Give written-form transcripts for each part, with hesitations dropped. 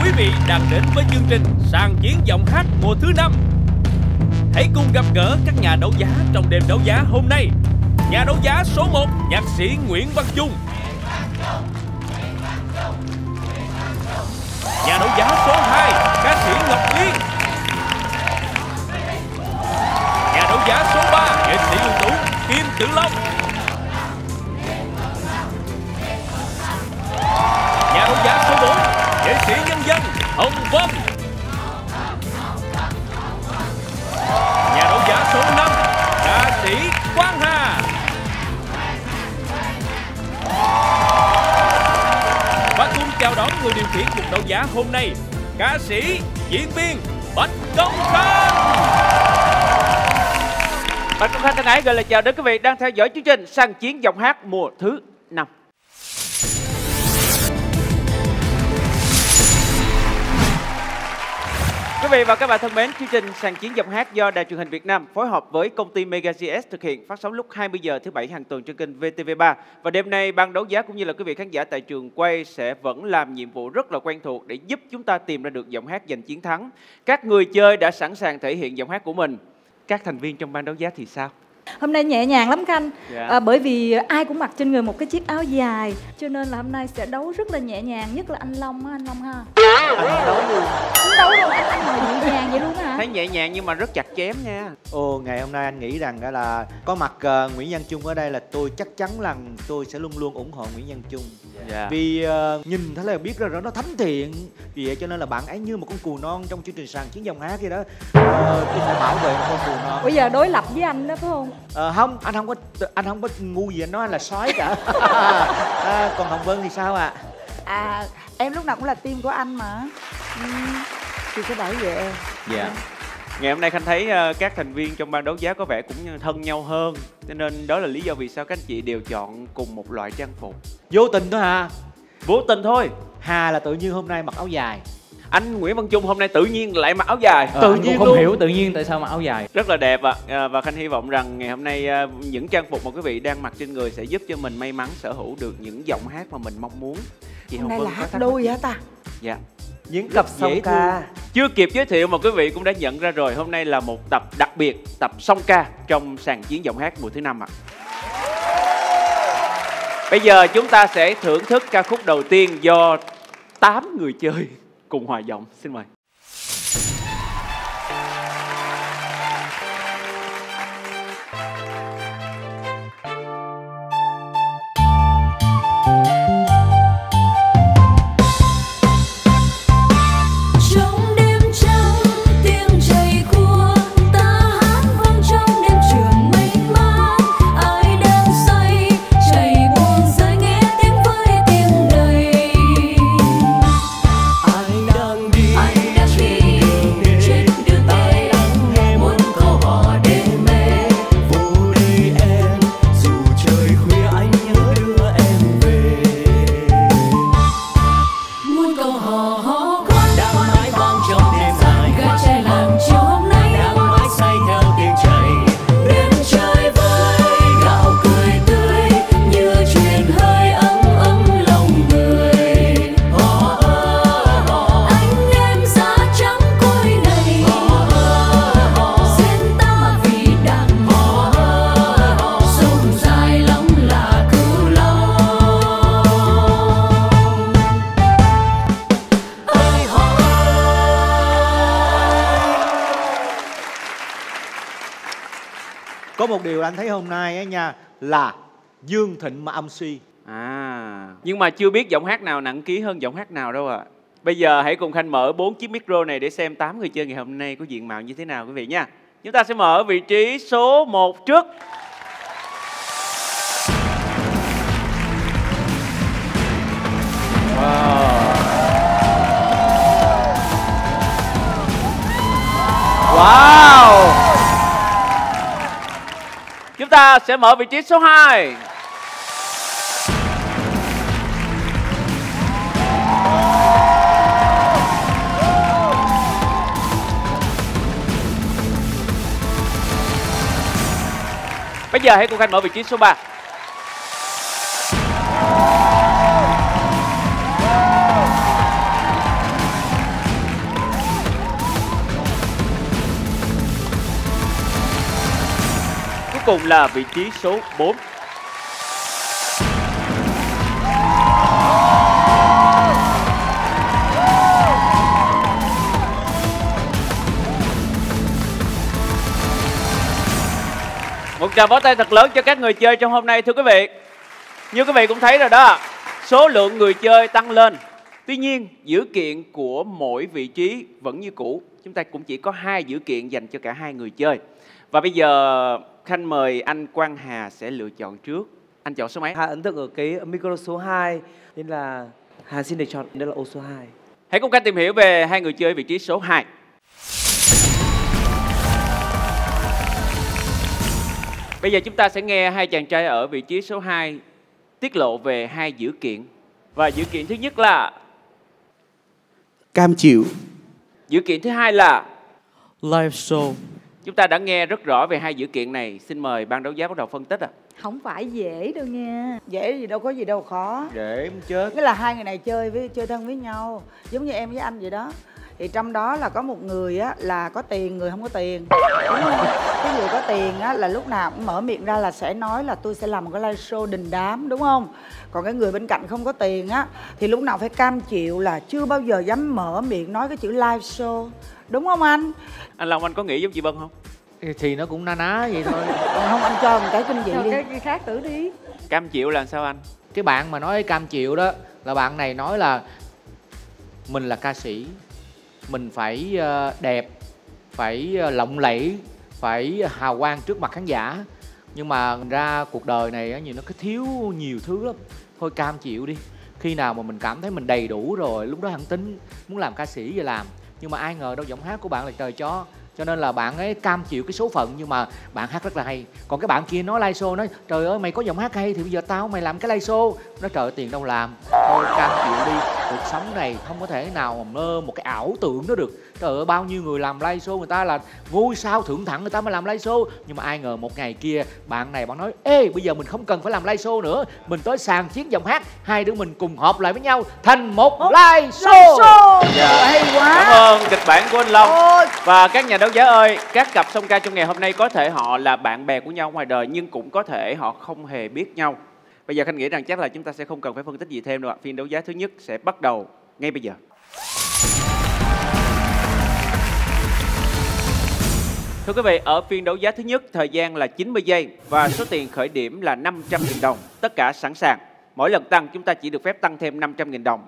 quý vị đang đến với chương trình Sàn Chiến Giọng Hát mùa thứ 5. Hãy cùng gặp gỡ các nhà đấu giá trong đêm đấu giá hôm nay. Nhà đấu giá số 1, nhạc sĩ Nguyễn Văn Trung. Nhà đấu giá số 2, ca sĩ Ngọc Liên. Nhà đấu giá số 3, nghệ sĩ ưu tú Kim Tử Long. Nhà đấu giá số 4, nghệ sĩ nhân dân Hồng Vân. Nhà đấu giá số 5, ca sĩ Quang Hà. Và cùng chào đón người điều khiển cuộc đấu giá hôm nay, ca sĩ, diễn viên Bạch Công Khanh. Bạch Công Khanh thân ái gửi lời chào đến quý vị đang theo dõi chương trình Sàn Chiến Giọng Hát mùa thứ 5. Quý vị và các bạn thân mến, chương trình Sàn Chiến Giọng Hát do Đài Truyền hình Việt Nam phối hợp với công ty Mega GS thực hiện, phát sóng lúc 20 giờ thứ Bảy hàng tuần trên kênh VTV3. Và đêm nay ban đấu giá cũng như là quý vị khán giả tại trường quay sẽ vẫn làm nhiệm vụ rất là quen thuộc để giúp chúng ta tìm ra được giọng hát giành chiến thắng. Các người chơi đã sẵn sàng thể hiện giọng hát của mình. Các thành viên trong ban đấu giá thì sao? Hôm nay nhẹ nhàng lắm Khanh. Dạ. Bởi vì ai cũng mặc trên người một cái chiếc áo dài, cho nên là hôm nay sẽ đấu rất là nhẹ nhàng, nhất là anh Long ha, anh Long ha. Anh đấu luôn. Anh đấu đâu, anh ngồi nhẹ nhàng vậy luôn hả? Thấy nhẹ nhàng nhưng mà rất chặt chém nha. Ồ, ngày hôm nay anh nghĩ rằng là có mặt Nguyễn Văn Trung ở đây là tôi chắc chắn là tôi sẽ luôn luôn ủng hộ Nguyễn Văn Trung. Dạ. Vì nhìn thấy là biết ra nó thánh thiện, vì vậy cho nên là bạn ấy như một con cừu non trong chương trình Sàn Chiến Giọng Hát vậy đó. Tôi phải bảo vệ một con cừu non. Bây giờ đối lập với anh đó phải không? Không, anh không có ngu gì anh nói anh là sói cả. Còn Hồng Vân thì sao ạ? Em lúc nào cũng là team của anh mà. Thì sẽ bảo vệ em. Dạ. Ngày hôm nay Khanh thấy các thành viên trong ban đấu giá có vẻ cũng thân nhau hơn, cho nên đó là lý do vì sao các anh chị đều chọn cùng một loại trang phục. Vô tình thôi hả? Vô tình thôi. Hà là tự nhiên hôm nay mặc áo dài. Anh Nguyễn Văn Trung hôm nay tự nhiên lại mặc áo dài. Tự nhiên không luôn. hiểu tự nhiên tại sao mặc áo dài. Rất là đẹp ạ. Và Khanh hy vọng rằng ngày hôm nay những trang phục mà quý vị đang mặc trên người sẽ giúp cho mình may mắn sở hữu được những giọng hát mà mình mong muốn. Chị Hôm nay Vân là có hát thắc mắc đôi gì? hả ta? Dạ. Những cặp song ca. Chưa kịp giới thiệu mà quý vị cũng đã nhận ra rồi, hôm nay là một tập đặc biệt, tập song ca trong Sàn Chiến Giọng Hát mùa thứ 5 ạ. Bây giờ chúng ta sẽ thưởng thức ca khúc đầu tiên do 8 người chơi cùng hòa giọng. Xin mời. Có một điều anh thấy hôm nay á nha, là Dương Thịnh mà âm suy. Nhưng mà chưa biết giọng hát nào nặng ký hơn giọng hát nào đâu ạ. Bây giờ hãy cùng Khanh mở 4 chiếc micro này để xem 8 người chơi ngày hôm nay có diện mạo như thế nào quý vị nha. Chúng ta sẽ mở vị trí số 1 trước. Wow. Chúng ta sẽ mở vị trí số 2. Bây giờ hãy cùng Khanh mở vị trí số 3. cùng là vị trí số 4. Một tràng vỗ tay thật lớn cho các người chơi trong hôm nay thưa quý vị. Như quý vị cũng thấy rồi đó, số lượng người chơi tăng lên. Tuy nhiên, dữ kiện của mỗi vị trí vẫn như cũ. Chúng ta cũng chỉ có 2 dữ kiện dành cho cả 2 người chơi. Và bây giờ Khanh mời anh Quang Hà sẽ lựa chọn trước. Anh chọn số mấy? Hà ấn tượng ở cái micro số 2 nên là Hà xin được chọn đây là ô số 2. Hãy cùng Khanh tìm hiểu về 2 người chơi vị trí số 2. Bây giờ chúng ta sẽ nghe 2 chàng trai ở vị trí số 2 tiết lộ về 2 dữ kiện. Và dữ kiện thứ nhất là cam chịu. Dữ kiện thứ hai là Live show. Chúng ta đã nghe rất rõ về 2 dữ kiện này. Xin mời ban đấu giá bắt đầu phân tích ạ. Không phải dễ đâu nha. Dễ gì đâu, có gì đâu khó. Để chết. Cái là 2 người này chơi thân với nhau, giống như em với anh vậy đó. Thì trong đó là có một người á là có tiền, người không có tiền, đúng không? Cái người có tiền á là lúc nào cũng mở miệng ra là sẽ nói là tôi sẽ làm một cái live show đình đám, đúng không? Còn cái người bên cạnh không có tiền á thì lúc nào phải cam chịu là chưa bao giờ dám mở miệng nói cái chữ live show, đúng không anh? Anh Long, anh có nghĩ giống chị Vân không? Thì nó cũng na ná vậy thôi. Còn không anh cho một cái kinh dị Cho đi. cái khác thử đi. Cam chịu là sao anh? Cái bạn mà nói cam chịu đó là bạn này nói là mình là ca sĩ, mình phải đẹp, phải lộng lẫy, phải hào quang trước mặt khán giả. Nhưng mà ra cuộc đời này nhiều nó có thiếu nhiều thứ lắm. Thôi cam chịu đi. Khi nào mà mình cảm thấy mình đầy đủ rồi, lúc đó hẳn tính muốn làm ca sĩ vậy làm. Nhưng mà ai ngờ đâu giọng hát của bạn là trời cho. Cho nên là bạn ấy cam chịu cái số phận, nhưng mà bạn hát rất là hay. Còn cái bạn kia nói live show, nói trời ơi mày có giọng hát hay thì bây giờ tao mày làm cái live show. Nó trời ơi tiền đâu làm. Thôi cam chịu đi. Cuộc sống này không có thể nào mà mơ một cái ảo tưởng đó được. Trời ơi bao nhiêu người làm live show, người ta là ngôi sao thượng thẳng, người ta mới làm live show. Nhưng mà ai ngờ một ngày kia bạn này bạn nói ê bây giờ mình không cần phải làm live show nữa, mình tới sàn chiến giọng hát, hai đứa mình cùng hợp lại với nhau thành một live show. Dạ. Hay quá. Cảm ơn kịch bản của anh Long. Ôi. Và các nhà đấu giá ơi, các cặp song ca trong ngày hôm nay có thể họ là bạn bè của nhau ngoài đời, nhưng cũng có thể họ không hề biết nhau. Bây giờ Khanh nghĩ rằng chắc là chúng ta sẽ không cần phải phân tích gì thêm đâu ạ. Phiên đấu giá thứ nhất sẽ bắt đầu ngay bây giờ. Thưa quý vị, ở phiên đấu giá thứ nhất, thời gian là 90 giây và số tiền khởi điểm là 500.000 đồng. Tất cả sẵn sàng. Mỗi lần tăng chúng ta chỉ được phép tăng thêm 500.000 đồng.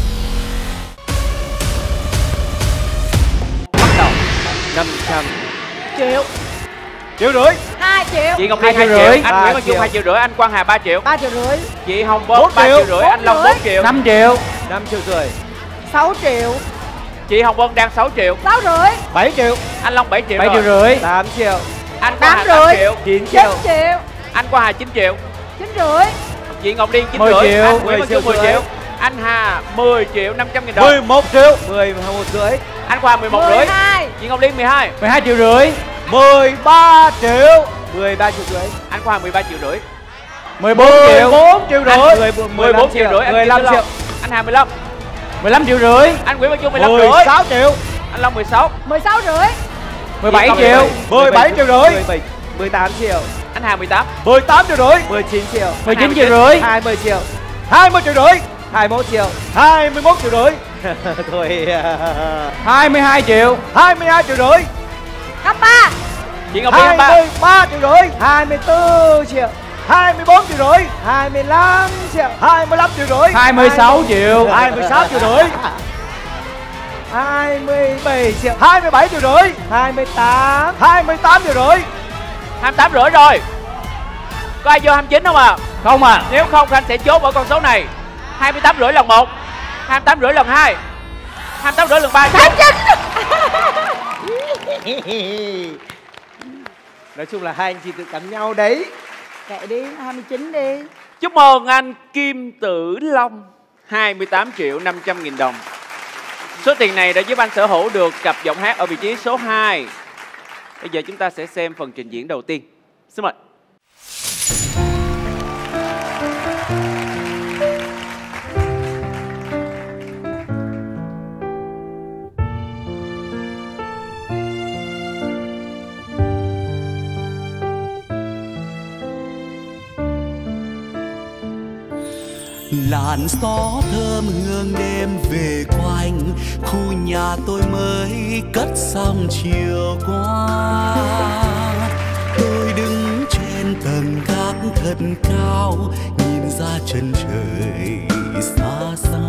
Bắt đầu. 500 triệu. 1,5 triệu. 2 triệu. Chị Ngọc Liên 2 triệu, anh Nguyễn Văn Trung 2,5 triệu, anh Quang Hà 3 triệu. 3,5 triệu. Chị Hồng Vân 3,5 triệu, anh Long 4 triệu. 5 triệu. 5,5 triệu. 6 triệu. Chị Hồng Vân đang 6 triệu. 6,5. 7 triệu. Anh Long 7 triệu 7,5 rồi. triệu. 8 triệu. Anh Quang Hà 8,5 8 triệu. 9 9 triệu. triệu. Anh Quang Hà 9 triệu. 9,5. Chị Ngọc Liên 9 10 triệu. triệu. Anh Nguyễn Văn Trung 10 10 triệu. Anh Hà 10 triệu 500.000 đồng. 11 triệu. 11 rưỡi. Anh Quang 11 rưỡi. 12. Chị Ngọc Liên 12. 12 triệu rưỡi. 13 triệu. 13 triệu rưỡi. Anh Quang 13 triệu rưỡi. 14 triệu. 14 triệu rưỡi. 14 triệu rưỡi. Anh 15 Kim Tử triệu. Long. Anh Hà 15. 15 triệu rưỡi. Anh Nguyễn Văn Trung 15 rưỡi. 16 triệu. Anh Long 16. 16,5. 17 Chị triệu. 17 triệu rưỡi. 18 triệu. Anh Hà 18. 18 triệu rưỡi. 19 triệu. 19 triệu rưỡi. 20 triệu. 20 triệu rưỡi. 21 triệu. 21 triệu rưỡi. Thôi 22 triệu. 22 triệu rưỡi. 23. Chị Ngọc Liên 23. 23 triệu rưỡi. 24 triệu. 24 triệu rưỡi. 25 triệu. 25 triệu rưỡi. 26 triệu. 26 triệu rưỡi. 27 triệu. 27 triệu rưỡi. 28. 28 triệu rưỡi. 28 rưỡi rồi. Có ai vô 29 không à? Không à. Nếu không Khanh sẽ chốt ở con số này. 28 rưỡi lần 1, 28 rưỡi lần 2, 28 rưỡi lần 3. Nói chung là hai anh chị tự cắn nhau đấy. Kệ đi, 29 đi. Chúc mừng anh Kim Tử Long 28 triệu 500.000 đồng. Số tiền này đã giúp anh sở hữu được cặp giọng hát ở vị trí số 2. Bây giờ chúng ta sẽ xem phần trình diễn đầu tiên. Xin mời. làn gió thơm hương đêm về quanh khu nhà tôi mới cất xong chiều qua. Tôi đứng trên tầng gác thật cao, nhìn ra chân trời xa xa.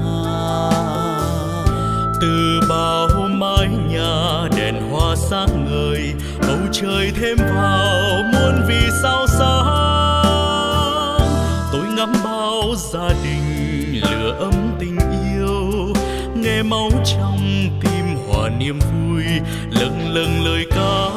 Từ bao mái nhà đèn hoa sáng ngời, bầu trời thêm vào muôn vì sao sáng. Tôi ngắm bao gia đình lửa ấm tình yêu, nghe máu trong tim hòa niềm vui lâng lâng lời ca.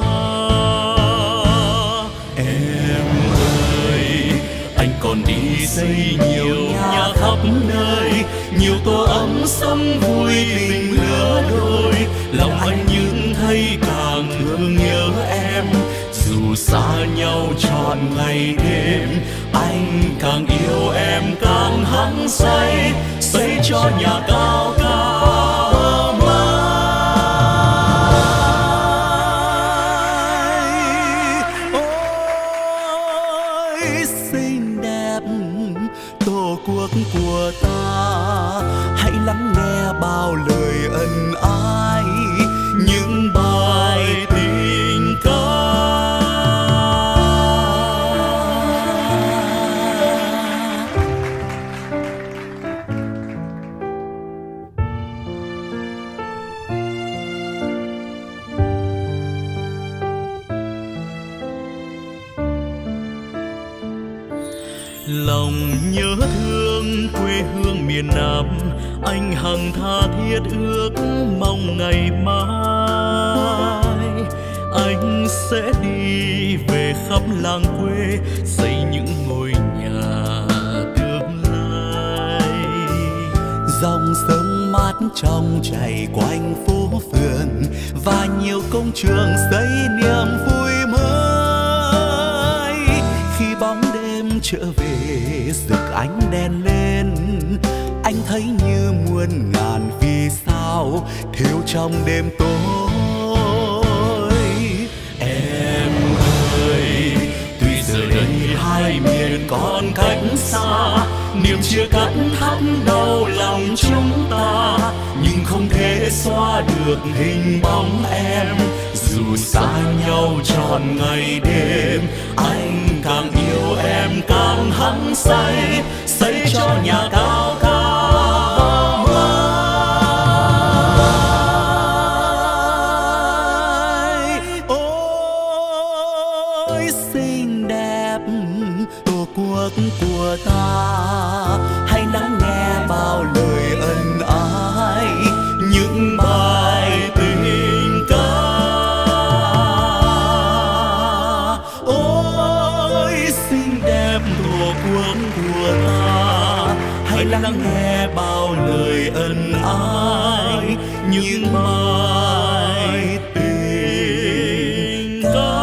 Em ơi, anh còn đi xây nhiều nhà khắp nơi, nhiều tổ ấm sống vui tình lứa đôi. Lòng anh những thấy càng thương nhớ em, dù xa nhau trọn ngày đêm. Anh càng yêu em càng hăng say, xây cho nhà cao cao mãi. Ôi xinh đẹp tổ quốc của ta, hãy lắng nghe bao lời ân ái, những bài tình ca. Lòng nhớ thương quê hương miền Nam, anh hằng tha thiết ước mong ngày mai anh sẽ đi về khắp làng quê, xây những ngôi nhà tương lai. Dòng sông mát trong chảy quanh phố phường, và nhiều công trường xây niềm vui mới. Khi bóng đêm trở về rực ánh đèn lên, anh thấy như muôn ngàn vì sao thêu trong đêm tối. Em ơi, tuy giờ đây hai miền còn cách xa, niềm chia cắt thắt đau lòng chúng ta, nhưng không thể xóa được hình bóng em. Dù xa nhau trọn ngày đêm, anh càng yêu em càng hăng say, xây cho nhà cao cao mãi. Ôi xinh đẹp tổ quốc của ta, hãy lắng nghe bao lời ân ái, những bài tình ca. Ôi xinh đẹp tổ quốc của ta, hãy lắng nghe bao lời ân ái, những bài tình ca.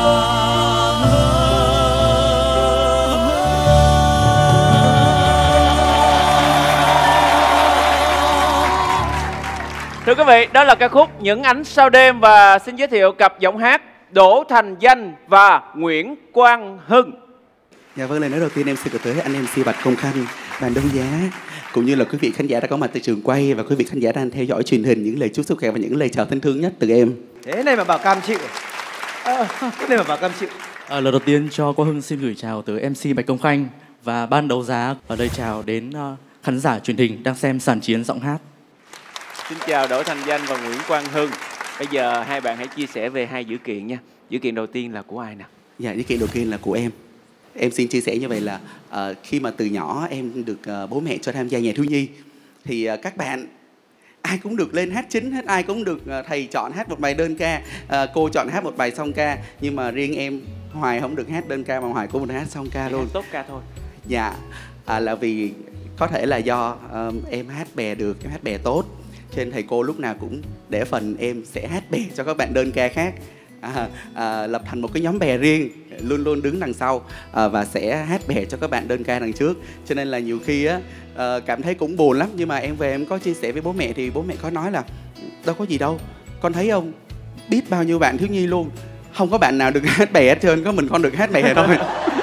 Thưa quý vị, đó là ca khúc Những Ánh Sao Đêm, và xin giới thiệu cặp giọng hát Đỗ Thành Danh và Nguyễn Quang Hưng. Dạ vâng, lời nói đầu tiên em xin gửi tới anh MC Bạch Công Khanh, ban đấu giá, cũng như là quý vị khán giả đã có mặt tại trường quay và quý vị khán giả đang theo dõi truyền hình, những lời chúc sức khỏe và những lời chào thân thương nhất từ em. Thế này mà bảo cam chịu. Thế này mà bảo cam chịu. Lời đầu tiên cho Quang Hưng xin gửi chào tới MC Bạch Công Khanh và ban đấu giá, và lời chào đến khán giả truyền hình đang xem sàn chiến giọng hát. Xin chào Đỗ Thành Danh và Nguyễn Quang Hưng. Bây giờ hai bạn hãy chia sẻ về hai dữ kiện nha. Dữ kiện đầu tiên là của ai nào? Dạ, dữ kiện đầu tiên là của em. Em xin chia sẻ như vậy là khi mà từ nhỏ em được bố mẹ cho tham gia nhạc thiếu nhi, thì các bạn ai cũng được lên hát chính hết, ai cũng được thầy chọn hát một bài đơn ca, cô chọn hát một bài song ca, nhưng mà riêng em Hoài không được hát đơn ca mà Hoài cũng được hát song ca luôn. Hát tốt ca thôi. Dạ, là vì có thể là do em hát bè được, em hát bè tốt, cho nên thầy cô lúc nào cũng để phần em sẽ hát bè cho các bạn đơn ca khác. Lập thành một cái nhóm bè riêng, luôn luôn đứng đằng sau và sẽ hát bè cho các bạn đơn ca đằng trước. Cho nên là nhiều khi á cảm thấy cũng buồn lắm, nhưng mà em về em có chia sẻ với bố mẹ thì bố mẹ có nói là đâu có gì đâu, con thấy không, biết bao nhiêu bạn thiếu nhi luôn, không có bạn nào được hát bè hết trơn, có mình con được hát bè thôi.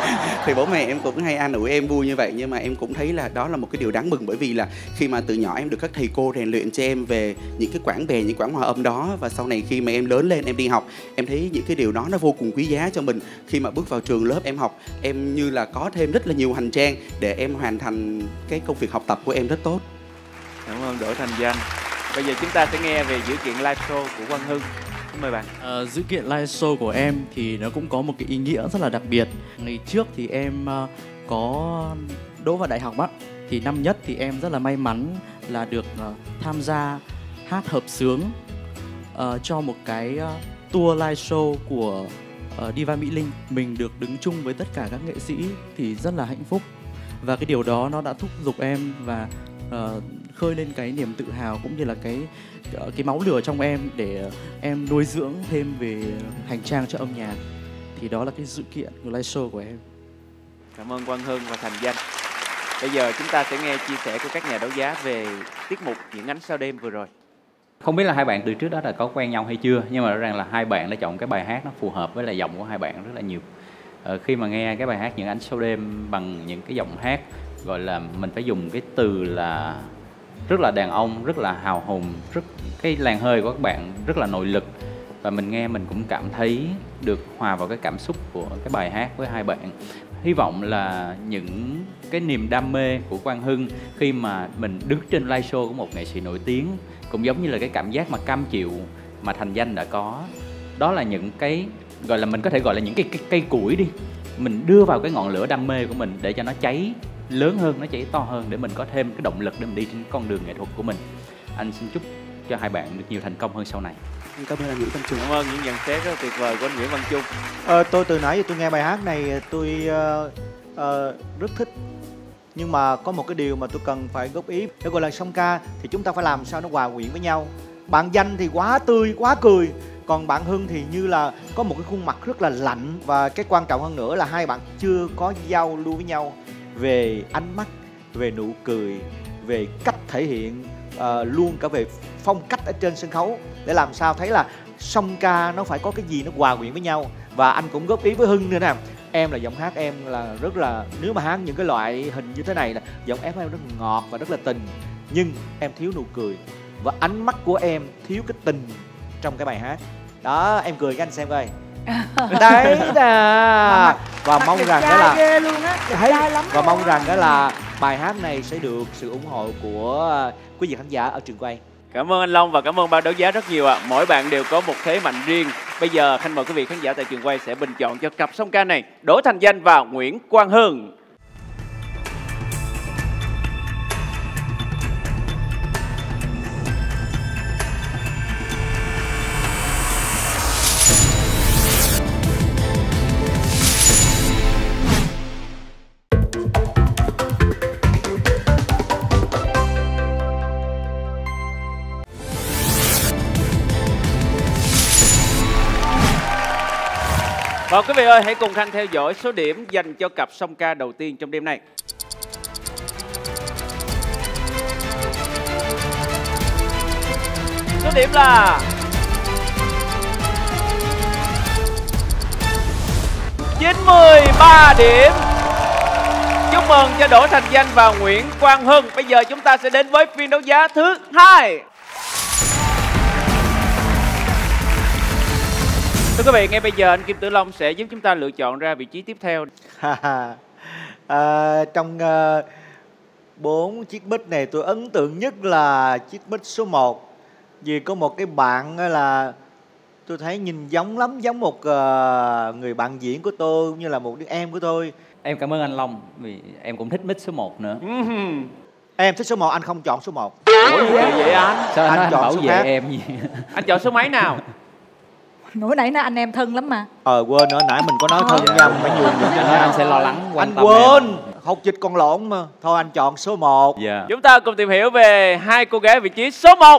Thì bố mẹ em cũng hay an ủi em vui như vậy, nhưng mà em cũng thấy là đó là một cái điều đáng mừng, bởi vì là khi mà từ nhỏ em được các thầy cô rèn luyện cho em về những cái quãng bè, những quãng hòa âm đó, và sau này khi mà em lớn lên em đi học, em thấy những cái điều đó nó vô cùng quý giá cho mình. Khi mà bước vào trường lớp em học, em như là có thêm rất là nhiều hành trang để em hoàn thành cái công việc học tập của em rất tốt. Cảm ơn Đỗ Thành Danh. Bây giờ chúng ta sẽ nghe về dữ kiện live show của Quang Hưng. Xin mời bạn. Dữ kiện live show của em thì nó cũng có một cái ý nghĩa rất là đặc biệt. Ngày trước thì em có đỗ vào đại học á, thì năm nhất thì em rất là may mắn là được tham gia hát hợp xướng cho một cái tour live show của Diva Mỹ Linh. Mình được đứng chung với tất cả các nghệ sĩ thì rất là hạnh phúc, và cái điều đó nó đã thúc giục em và khơi lên cái niềm tự hào cũng như là cái máu lửa trong em để em nuôi dưỡng thêm về hành trang cho âm nhạc. Thì đó là cái sự kiện của live show của em. Cảm ơn Quang Hưng và Thành Danh. Bây giờ chúng ta sẽ nghe chia sẻ của các nhà đấu giá về tiết mục Những Ánh Sao Đêm vừa rồi. Không biết là hai bạn từ trước đó là có quen nhau hay chưa, nhưng mà rõ ràng là hai bạn đã chọn cái bài hát nó phù hợp với lại giọng của hai bạn rất là nhiều. Khi mà nghe cái bài hát Những Ánh Sao Đêm bằng những cái giọng hát gọi là mình phải dùng cái từ là rất là đàn ông, rất là hào hùng, cái làn hơi của các bạn rất là nội lực, và mình nghe mình cũng cảm thấy được hòa vào cái cảm xúc của cái bài hát với hai bạn. Hy vọng là những cái niềm đam mê của Quang Hưng khi mà mình đứng trên live show của một nghệ sĩ nổi tiếng cũng giống như là cái cảm giác mà cam chịu mà Thành Danh đã có. Đó là những cái gọi là mình có thể gọi là những cái cây củi đi, mình đưa vào cái ngọn lửa đam mê của mình để cho nó cháy lớn hơn, nó cháy to hơn, để mình có thêm cái động lực để mình đi trên con đường nghệ thuật của mình. Anh xin chúc cho hai bạn được nhiều thành công hơn sau này. Cảm ơn anh Nguyễn Văn Trung. Cảm ơn những nhận xét rất là tuyệt vời của anh Nguyễn Văn Trung. Tôi từ nãy giờ tôi nghe bài hát này tôi rất thích, nhưng mà có một cái điều mà tôi cần phải góp ý. Để gọi là song ca thì chúng ta phải làm sao nó hòa quyện với nhau. Bạn Danh thì quá tươi, quá cười, còn bạn Hưng thì như là có một cái khuôn mặt rất là lạnh. Và cái quan trọng hơn nữa là hai bạn chưa có giao lưu với nhau về ánh mắt, về nụ cười, về cách thể hiện, luôn cả về phong cách ở trên sân khấu, để làm sao thấy là song ca nó phải có cái gì nó hòa quyện với nhau. Và anh cũng góp ý với Hưng nữa nè, em là giọng hát em là rất là, nếu mà hát những cái loại hình như thế này là giọng em rất ngọt và rất là tình, nhưng em thiếu nụ cười và ánh mắt của em thiếu cái tình trong cái bài hát đó. Em cười các anh xem coi. Đấy nè. Và mong rằng đó là ghê luôn á, trai lắm. Và mong rằng đó là bài hát này sẽ được sự ủng hộ của quý vị khán giả ở trường quay. Cảm ơn anh Long và cảm ơn ban đấu giá rất nhiều ạ. Mỗi bạn đều có một thế mạnh riêng. Bây giờ Khanh mời quý vị khán giả tại trường quay sẽ bình chọn cho cặp song ca này, Đỗ Thành Danh và Nguyễn Quang Hưng. Và quý vị ơi, hãy cùng Khanh theo dõi số điểm dành cho cặp song ca đầu tiên trong đêm nay. Số điểm là 93 điểm. Chúc mừng cho Đỗ Thành Danh và Nguyễn Quang Hưng. Bây giờ chúng ta sẽ đến với phiên đấu giá thứ 2. Thưa quý vị, ngay bây giờ anh Kim Tử Long sẽ giúp chúng ta lựa chọn ra vị trí tiếp theo. Trong 4 chiếc mic này tôi ấn tượng nhất là chiếc mic số 1. Vì có một cái bạn là tôi thấy nhìn giống lắm, giống một người bạn diễn của tôi, cũng như là một đứa em của tôi. Em cảm ơn anh Long vì em cũng thích mic số 1 nữa. Em thích số 1, anh không chọn số 1. Ủa gì vậy anh? Sao anh chọn bảo số vệ khác? em gì? Anh chọn số mấy nào? Nãy nãy anh em thân lắm mà. Quên nữa, nãy mình có nói thân nha, mình phải nhường cho nhau. Anh sẽ lo lắng quan Anh tâm quên, em. học dịch còn lộn mà. Thôi anh chọn số 1. Dạ. Chúng ta cùng tìm hiểu về hai cô gái vị trí số 1.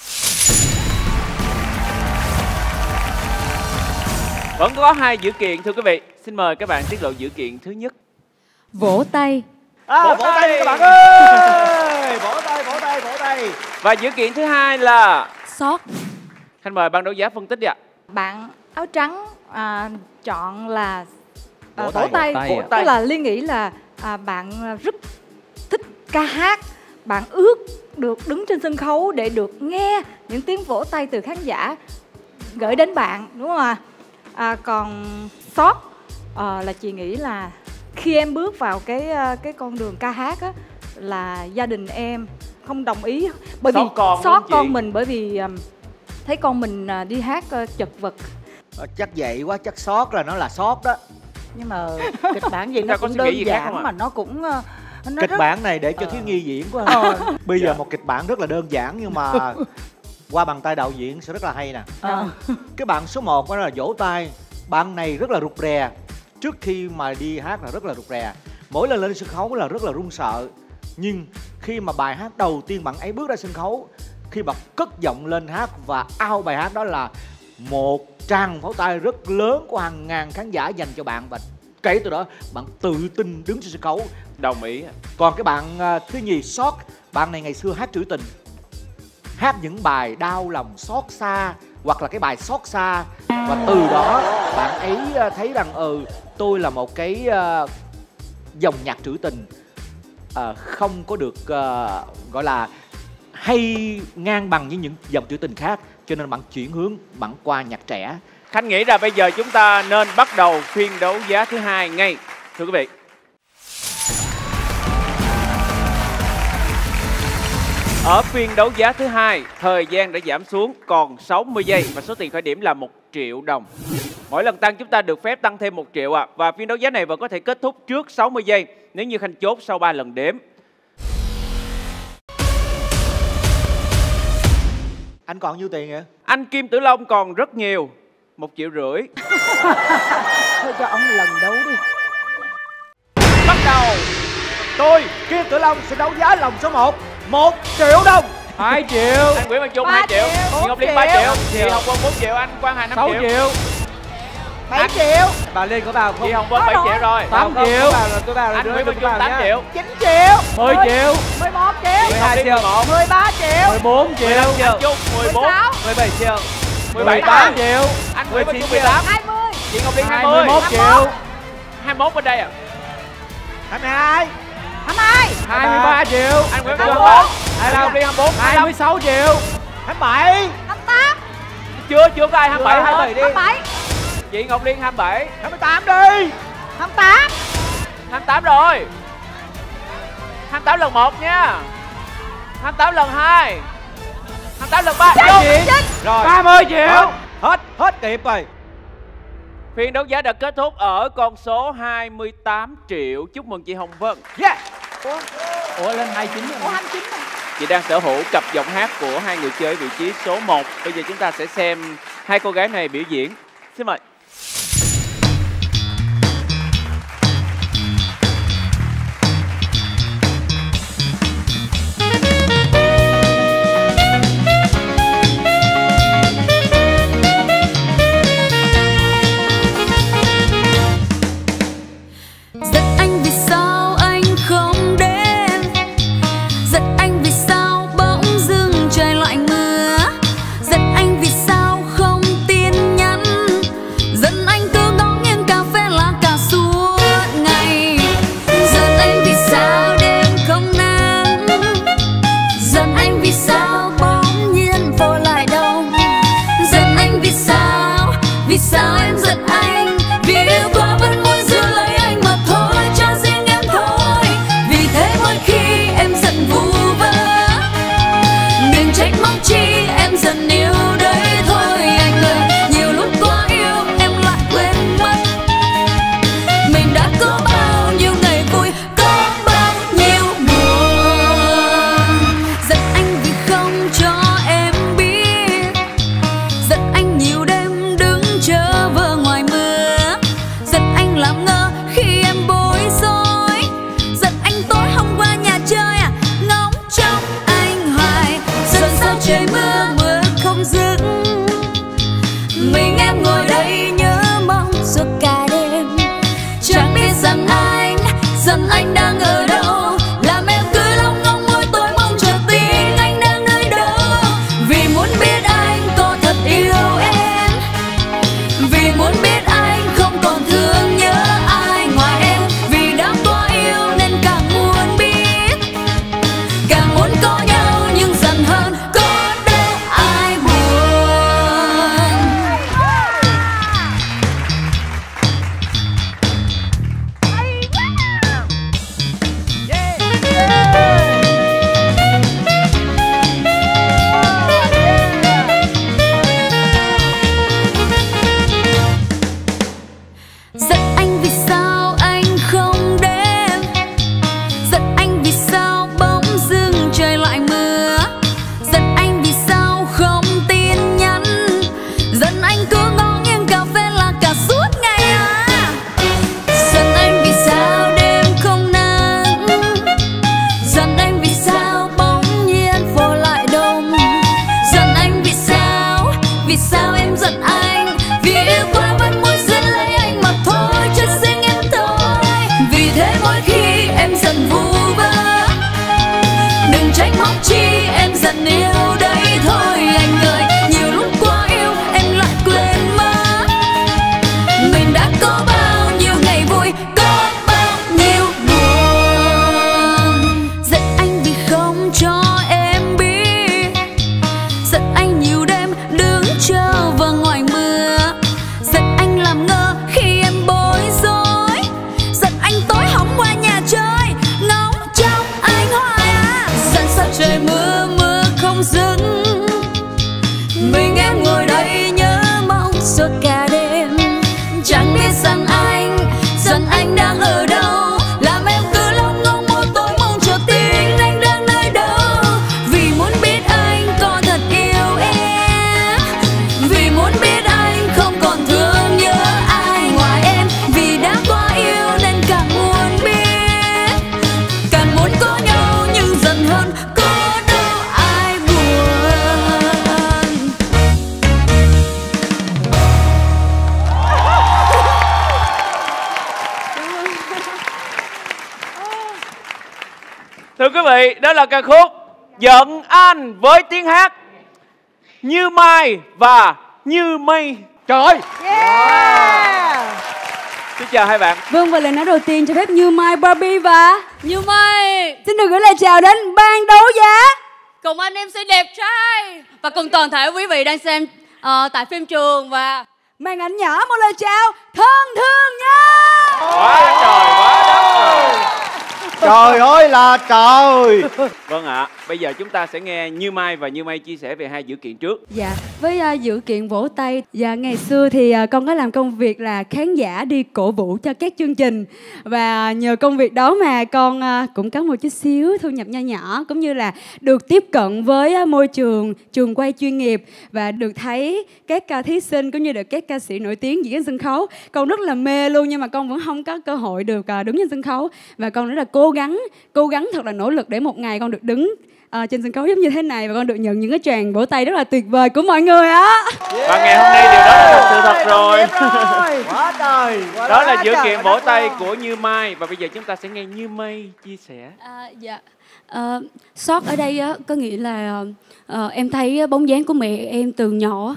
Vẫn có 2 dữ kiện thưa quý vị. Xin mời các bạn tiết lộ dữ kiện thứ nhất. Vỗ tay. Vỗ tay các bạn ơi. Vỗ tay, vỗ tay, vỗ tay. Và dữ kiện thứ 2 là Sót. Khanh mời ban đấu giá phân tích đi ạ. Bạn áo trắng chọn là vỗ tay. Tức là Liên nghĩ là bạn rất thích ca hát, bạn ước được đứng trên sân khấu để được nghe những tiếng vỗ tay từ khán giả gửi đến bạn, đúng không ạ? Còn Sót là chị nghĩ là khi em bước vào cái con đường ca hát á, là gia đình em không đồng ý, bởi vì Sót con mình, bởi vì thấy con mình đi hát chật vật. Chắc vậy quá, chắc Sót là nó là Sót đó. Nhưng mà kịch bản gì nó cũng đơn giản mà nó cũng kịch bản này để cho thiếu nhi diễn quá. Bây giờ một kịch bản rất là đơn giản nhưng mà qua bàn tay đạo diễn sẽ rất là hay nè. Cái bạn số 1 đó là vỗ tay. Bạn này rất là rụt rè, trước khi mà đi hát là rất là rụt rè, mỗi lần lên sân khấu là rất là run sợ. Nhưng khi mà bài hát đầu tiên bạn ấy bước ra sân khấu, khi bạn cất giọng lên hát và out bài hát đó là một tràng pháo tay rất lớn của hàng ngàn khán giả dành cho bạn, và kể từ đó bạn tự tin đứng trên sân khấu. Đồng ý. Còn cái bạn thứ nhì Sót, bạn này ngày xưa hát trữ tình, hát những bài đau lòng xót xa hoặc là cái bài xót xa, và từ đó bạn ấy thấy rằng tôi là một cái dòng nhạc trữ tình không có được gọi là hay ngang bằng với những dòng trữ tình khác, cho nên bạn chuyển hướng bạn qua nhạc trẻ. Khánh nghĩ là bây giờ chúng ta nên bắt đầu phiên đấu giá thứ 2 ngay, thưa quý vị. Ở phiên đấu giá thứ 2, thời gian đã giảm xuống còn 60 giây và số tiền khởi điểm là 1 triệu đồng. Mỗi lần tăng chúng ta được phép tăng thêm 1 triệu ạ. Và phiên đấu giá này vẫn có thể kết thúc trước 60 giây nếu như Khanh chốt sau 3 lần đếm. Anh còn nhiêu tiền vậy? Anh Kim Tử Long còn rất nhiều, 1,5 triệu. Thôi cho ông lần đấu đi. Bắt đầu. Tôi Kim Tử Long sẽ đấu giá lòng số 1 1 triệu đồng. 2 triệu. Anh Nguyễn Văn Trung 2 triệu. Chị Ngọc Liên 3 triệu. Chị Hồng Vân 4 triệu. Anh Quang Hà 5 6 triệu. triệu. 7 triệu. Bà Liên có vào không? Chị Hồng Vân 7 triệu rồi. 8 triệu. Anh Nguyễn Văn Trung 8 triệu. 9 triệu. 10 triệu. 11 triệu. 12 triệu. 13 triệu. 14 triệu. Anh Trung 14. 17 triệu. 18 triệu. Anh Nguyễn Văn Trung 18. 20. Chị Ngọc Liên 20. 21 triệu. 21 bên đây à? 22. 22. 23 triệu. Anh Nguyễn Văn Trung 24. Chị Ngọc Liên 24. 26 triệu. 27. 28. Chưa có ai 27 hết. 27. Chị Ngọc Liên 27. 28 đi. 28. 28 rồi. 28 lần 1 nha. 28 lần 2. 28 lần 3. Rồi 30 triệu. Hết kịp rồi. Phiên đấu giá đã kết thúc ở con số 28 triệu. Chúc mừng chị Hồng Vân. Yeah. Ủa lên 29 rồi. 29 rồi. Chị đang sở hữu cặp giọng hát của hai người chơi vị trí số 1. Bây giờ chúng ta sẽ xem hai cô gái này biểu diễn. Xin mời. khóc chi em giận yêu đấy thôi anh ơi. Nhiều lúc quá yêu em lại quên mất mình đã có bao nhiêu ngày vui, có bao nhiêu buồn. Giận anh vì không cho em biết, giận anh nhiều đêm đứng chờ vào ngoài mưa, giận anh làm ngơ khi em bối rối, giận anh tối hóng qua nhà chơi ngóng trông anh hoài à. Giận sao trời mưa mưa không dừng, mình em ngồi đây nhớ mong suốt cả đêm. Chẳng biết rằng anh đang ở đâu, làm em cứ lông ngông một tối mong chờ tin anh đang nơi đâu. Vì muốn biết anh có thật yêu em, vì muốn biết anh không còn thương nhớ ai ngoài em. Vì đã quá yêu nên càng muốn biết, càng muốn có nhau nhưng dần hơn có đâu ai buồn. Thưa quý vị, đó là ca khúc Giận Anh với tiếng hát Như Mai và Như Mây. Trời ơi! Xin chào hai bạn. Vâng, và lời nói đầu tiên cho phép Như Mai, Barbie và Như Mai xin được gửi lời chào đến ban đấu giá cùng anh em MC đẹp trai và cùng toàn thể quý vị đang xem tại phim trường và màn ảnh nhỏ. Một lời chào thân thương nhau. Quá trời quá đất rồi. Trời ơi là trời. Vâng ạ, bây giờ chúng ta sẽ nghe Như Mai và Như Mây chia sẻ về hai dữ kiện trước. Dạ, với dữ kiện vỗ tay. Dạ, ngày xưa thì con có làm công việc là khán giả đi cổ vũ cho các chương trình. Và nhờ công việc đó mà con cũng có một chút xíu thu nhập nho nhỏ, cũng như là được tiếp cận với môi trường quay chuyên nghiệp và được thấy các thí sinh cũng như được các ca sĩ nổi tiếng diễn trên sân khấu. Con rất là mê luôn, nhưng mà con vẫn không có cơ hội được đứng trên sân khấu. Và con rất là cố gắng thật là nỗ lực để một ngày con được đứng trên sân khấu giống như thế này và con được nhận những cái tràng vỗ tay rất là tuyệt vời của mọi người á. Và ngày hôm nay điều đó là thật sự thật rồi. Quá trời. Đó là dữ kiện vỗ tay của Như Mai. Và bây giờ chúng ta sẽ nghe Như Mây chia sẻ. Dạ, sót ở đây á, có nghĩa là em thấy bóng dáng của mẹ em từ nhỏ.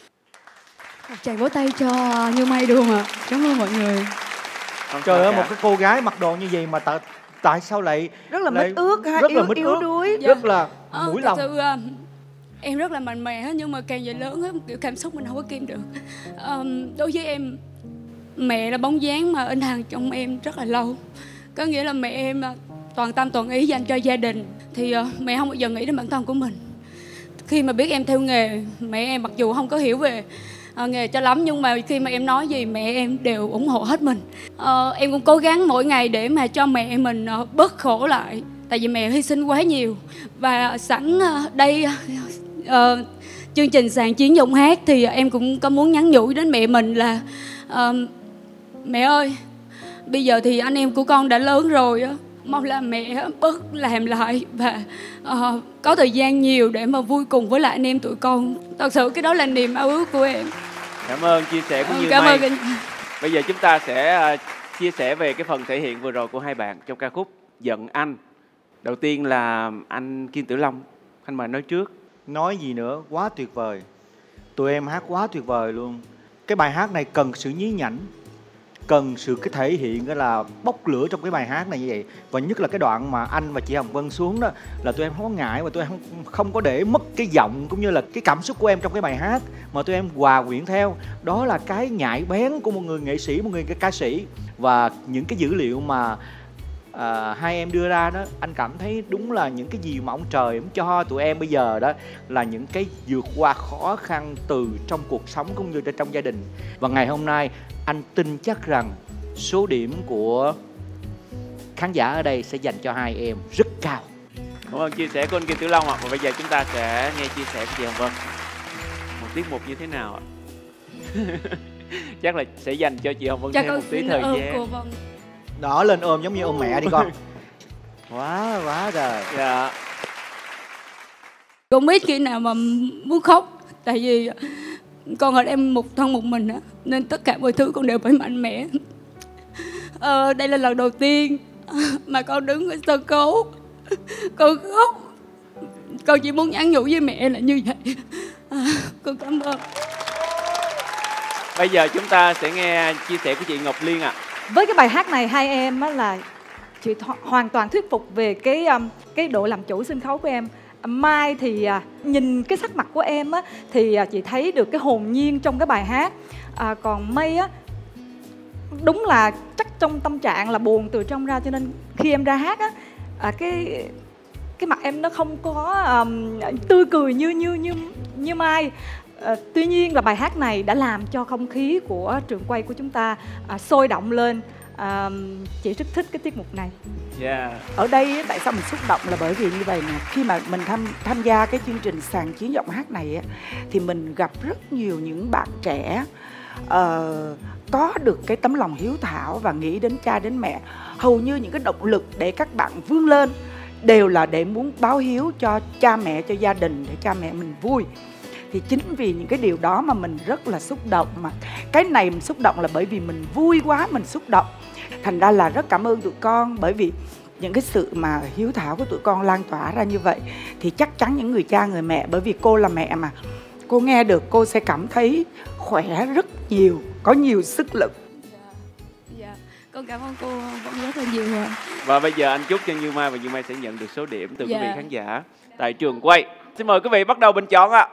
Một tràng vỗ tay cho Như Mây được không ạ? Cảm ơn mọi người. Trời ơi, một cái cô gái mặc đồ như vậy mà tại sao lại rất là mít ước ha, yếu đuối. Rất là mũi lòng. Thật sự em rất là mạnh mẽ, nhưng mà càng về lớn á, kiểu cảm xúc mình không có kiềm được. Đối với em, mẹ là bóng dáng mà in hằn trong em rất là lâu. Có nghĩa là mẹ em toàn tâm toàn ý dành cho gia đình, thì mẹ không bao giờ nghĩ đến bản thân của mình. Khi mà biết em theo nghề, mẹ em mặc dù không có hiểu về nghề cho lắm, nhưng mà khi mà em nói gì mẹ em đều ủng hộ hết mình. Em cũng cố gắng mỗi ngày để mà cho mẹ mình bớt khổ lại, tại vì mẹ hy sinh quá nhiều. Và sẵn đây chương trình Sàn Chiến Giọng Hát thì em cũng có muốn nhắn nhủ đến mẹ mình là mẹ ơi, bây giờ thì anh em của con đã lớn rồi á, mong là mẹ bớt làm lại và có thời gian nhiều để mà vui cùng với lại anh em tụi con. Thật sự cái đó là niềm ao ước của em. Cảm ơn chia sẻ của Như Mây. Bây giờ chúng ta sẽ chia sẻ về cái phần thể hiện vừa rồi của hai bạn trong ca khúc Giận Anh. Đầu tiên là anh Kiên Tử Long, anh mời nói trước. Nói gì nữa, quá tuyệt vời. Tụi em hát quá tuyệt vời luôn. Cái bài hát này cần sự nhí nhảnh, cần sự cái thể hiện cái là bốc lửa trong cái bài hát này như vậy. Và nhất là cái đoạn mà anh và chị Hồng Vân xuống đó là tụi em không có ngại, và tụi em không có để mất cái giọng cũng như là cái cảm xúc của em trong cái bài hát, mà tụi em hòa quyện theo. Đó là cái nhạy bén của một người nghệ sĩ, một người ca sĩ. Và những cái dữ liệu mà hai em đưa ra đó, anh cảm thấy đúng là những cái gì mà ông trời ông cho tụi em bây giờ đó là những cái vượt qua khó khăn từ trong cuộc sống cũng như trong gia đình. Và ngày hôm nay anh tin chắc rằng số điểm của khán giả ở đây sẽ dành cho hai em rất cao. Cảm ơn chia sẻ của anh Kiên Tử Long ạ. Và bây giờ chúng ta sẽ nghe chia sẻ của chị Hồng Vân. Một tiết mục như thế nào ạ? Chắc là sẽ dành cho chị Hồng Vân thêm một tí thời gian. Đỏ lên ôm giống như ôm mẹ đi con. Quá rồi. Dạ. Không biết khi nào mà muốn khóc, tại vì con ở em một thân một mình á, nên tất cả mọi thứ con đều phải mạnh mẽ. Đây là lần đầu tiên mà con đứng ở sân khấu, con khóc Con chỉ muốn nhắn nhủ với mẹ là như vậy. Con cảm ơn. Bây giờ chúng ta sẽ nghe chia sẻ của chị Ngọc Liên ạ. Với cái bài hát này hai em á là chị hoàn toàn thuyết phục về cái độ làm chủ sân khấu của em. Mai thì nhìn cái sắc mặt của em á thì chị thấy được cái hồn nhiên trong cái bài hát. Còn Mây á, đúng là chắc trong tâm trạng là buồn từ trong ra, cho nên khi em ra hát á, cái mặt em nó không có tươi cười như Mai. Tuy nhiên là bài hát này đã làm cho không khí của trường quay của chúng ta sôi động lên. Chị rất thích cái tiết mục này. Ở đây tại sao mình xúc động là bởi vì như vậy nè. Khi mà mình tham gia cái chương trình sàn chiến giọng hát này thì mình gặp rất nhiều những bạn trẻ có được cái tấm lòng hiếu thảo và nghĩ đến cha đến mẹ. Hầu như những cái động lực để các bạn vươn lên đều là để muốn báo hiếu cho cha mẹ, cho gia đình, để cha mẹ mình vui. Thì chính vì những cái điều đó mà mình rất là xúc động. Mà cái này mình xúc động là bởi vì mình vui quá, mình xúc động. Thành ra là rất cảm ơn tụi con, bởi vì những cái sự mà hiếu thảo của tụi con lan tỏa ra như vậy thì chắc chắn những người cha, người mẹ, bởi vì cô là mẹ mà, cô nghe được cô sẽ cảm thấy khỏe rất nhiều, có nhiều sức lực. Dạ, con cảm ơn cô vẫn rất là nhiều rồi. Và bây giờ anh chúc cho Như Mai và Như Mai sẽ nhận được số điểm từ quý vị Dạ. khán giả tại trường quay. Xin mời quý vị bắt đầu bình chọn ạ.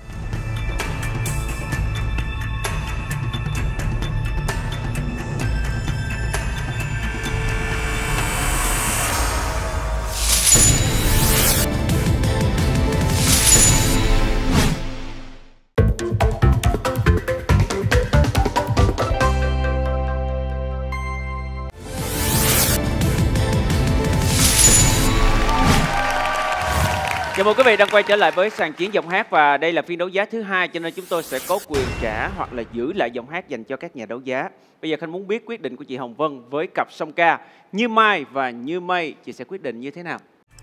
Chào mừng quý vị đang quay trở lại với sàn chiến giọng hát, và đây là phiên đấu giá thứ hai, cho nên chúng tôi sẽ có quyền trả hoặc là giữ lại giọng hát dành cho các nhà đấu giá. Bây giờ Khanh muốn biết quyết định của chị Hồng Vân với cặp song ca Như Mai và Như Mây, chị sẽ quyết định như thế nào?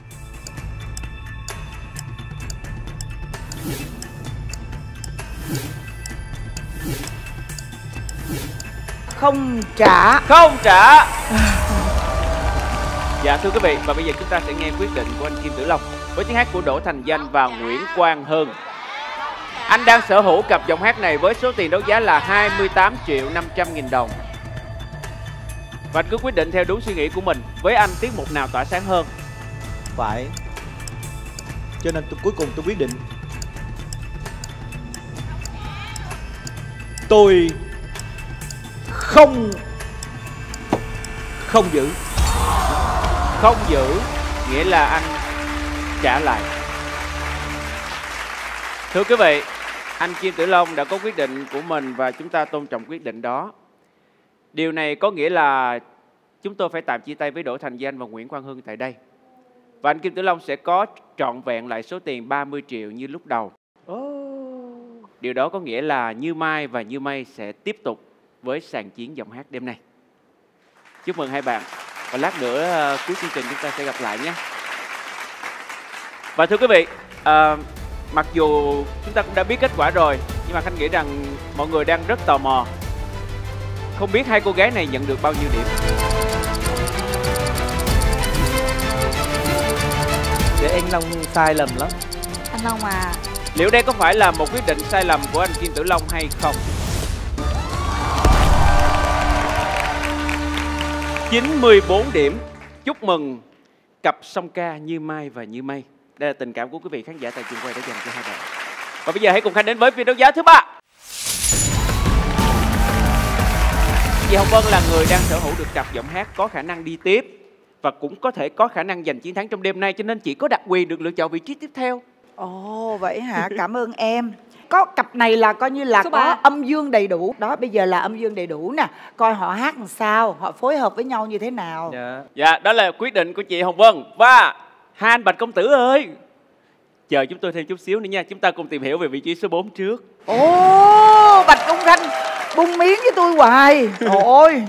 Không trả. Không trả. Dạ thưa quý vị, và bây giờ chúng ta sẽ nghe quyết định của anh Kim Tử Long với tiếng hát của Đỗ Thành Danh và Nguyễn Quang Hơn. Anh đang sở hữu cặp giọng hát này với số tiền đấu giá là 28.500.000 đồng. Và anh cứ quyết định theo đúng suy nghĩ của mình. Với anh, tiết mục nào tỏa sáng hơn? Phải. Cho nên cuối cùng tôi quyết định tôi không giữ. Không giữ nghĩa là anh trả lại. Thưa quý vị, anh Kim Tử Long đã có quyết định của mình và chúng ta tôn trọng quyết định đó. Điều này có nghĩa là chúng tôi phải tạm chia tay với Đỗ Thành Danh và Nguyễn Quang Hưng tại đây. Và anh Kim Tử Long sẽ có trọn vẹn lại số tiền 30 triệu như lúc đầu. Điều đó có nghĩa là Như Mai và Như Mây sẽ tiếp tục với sàn chiến giọng hát đêm nay. Chúc mừng hai bạn. Và lát nữa cuối chương trình chúng ta sẽ gặp lại nhé. Và thưa quý vị, mặc dù chúng ta cũng đã biết kết quả rồi, nhưng mà Khanh nghĩ rằng mọi người đang rất tò mò. Không biết hai cô gái này nhận được bao nhiêu điểm. Để anh Long sai lầm lắm. Anh Long à, Liệu đây có phải là một quyết định sai lầm của anh Kim Tử Long hay không? 94 điểm. Chúc mừng cặp song ca Như Mai và Như Mây. Đây là tình cảm của quý vị khán giả tại trường quay đã dành cho hai bạn. Và bây giờ hãy cùng Khanh đến với phiên đấu giá thứ 3. Chị Hồng Vân là người đang sở hữu được cặp giọng hát có khả năng đi tiếp và cũng có thể có khả năng giành chiến thắng trong đêm nay, cho nên chị có đặc quyền được lựa chọn vị trí tiếp theo. Ồ vậy hả? Cảm ơn em. Có cặp này là coi như là Số có 3. âm dương đầy đủ. Đó, bây giờ là âm dương đầy đủ nè. Coi họ hát làm sao, họ phối hợp với nhau như thế nào. Dạ, đó là quyết định của chị Hồng Vân. Và hai anh Bạch Công Tử ơi, chờ chúng tôi thêm chút xíu nữa nha. Chúng ta cùng tìm hiểu về vị trí số 4 trước. Ồ, Bạch Công Khanh bung miếng với tôi hoài. Trời ơi.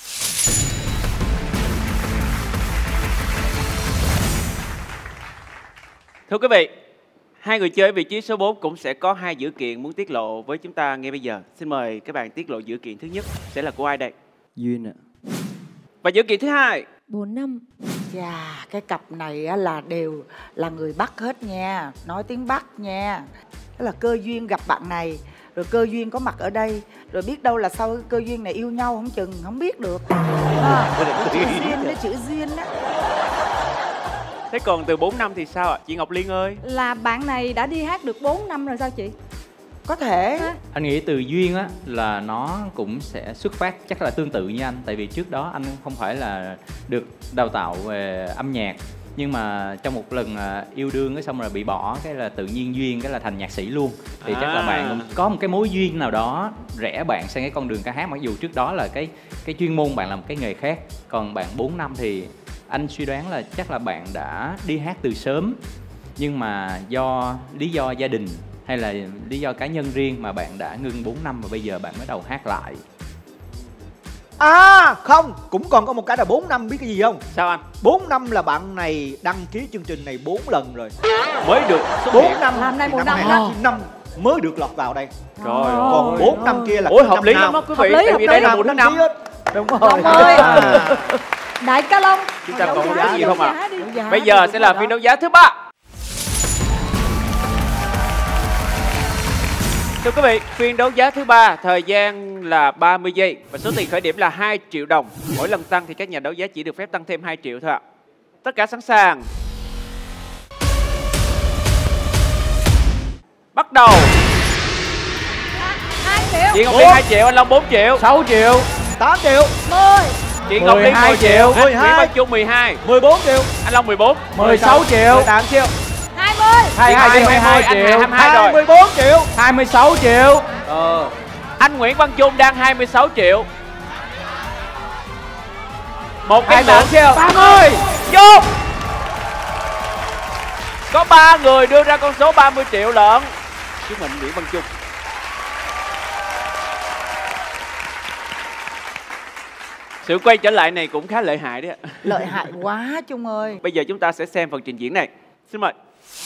Thưa quý vị, hai người chơi ở vị trí số 4 cũng sẽ có hai dữ kiện muốn tiết lộ với chúng ta ngay bây giờ. Xin mời các bạn tiết lộ dữ kiện thứ nhất sẽ là của ai đây? Duyên ạ. Và dữ kiện thứ hai? 4 năm. Chà, cái cặp này á, là đều là người Bắc hết nha, nói tiếng Bắc nha. Đó là cơ duyên gặp bạn này, rồi cơ duyên có mặt ở đây, rồi biết đâu là sau cơ duyên này yêu nhau không chừng, không biết được. Chữ duyên đó, chữ duyên đó. Thế còn từ 4 năm thì sao ạ? Chị Ngọc Liên ơi. Là bạn này đã đi hát được 4 năm rồi sao chị? Có thể. Anh nghĩ từ duyên á là nó cũng sẽ xuất phát chắc là tương tự như anh. Tại vì trước đó anh không phải là được đào tạo về âm nhạc, nhưng mà trong một lần yêu đương cái xong rồi bị bỏ, cái là tự nhiên duyên cái là thành nhạc sĩ luôn. Thì chắc là bạn cũng có một cái mối duyên nào đó rẽ bạn sang cái con đường ca hát, mặc dù trước đó là cái chuyên môn bạn làm cái nghề khác. Còn bạn 4 năm thì anh suy đoán là chắc là bạn đã đi hát từ sớm, nhưng mà do lý do gia đình hay là lý do cá nhân riêng mà bạn đã ngưng 4 năm và bây giờ bạn mới đầu hát lại. À không, cũng còn có một cái là 4 năm, biết cái gì không? Sao anh? 4 năm là bạn này đăng ký chương trình này 4 lần rồi. Mới được xuất 4 hiện. năm Làm nay một năm đó. 5 mới được lọt vào đây. Trời ơi. Còn 4 năm kia là ôi hợp lý lắm đó quý vị. Tại vì đây là mùa thứ 5. Đúng rồi. Long ơi. Đại ca Long. Chúng ta còn cái gì không ạ? Dạ. Bây giờ sẽ là phiên đấu giá thứ 3. Thưa quý vị, phiên đấu giá thứ 3 thời gian là 30 giây và số tiền khởi điểm là 2 triệu đồng. Mỗi lần tăng thì các nhà đấu giá chỉ được phép tăng thêm 2 triệu thôi ạ. Tất cả sẵn sàng. Bắt đầu. 2 triệu. Chị Ngọc Liên 2 triệu, anh Long 4 triệu, 6 triệu, 8 triệu, 10. chị Ngọc Liên 10 triệu, anh Nguyễn Văn Trung 12, 14 triệu, anh Long 14, 16 triệu, 18 triệu, 20. 22 triệu, 22 rồi, 24 triệu, 26 triệu. Anh Nguyễn Văn Trung đang 26 triệu. Một cái nữa, 30. vô. Có 3 người đưa ra con số 30 triệu lận. Chúc mừng Nguyễn Văn Trung. Sự quay trở lại này cũng khá lợi hại đấy ạ. Lợi hại quá Trung ơi. Bây giờ chúng ta sẽ xem phần trình diễn này. Xin mời.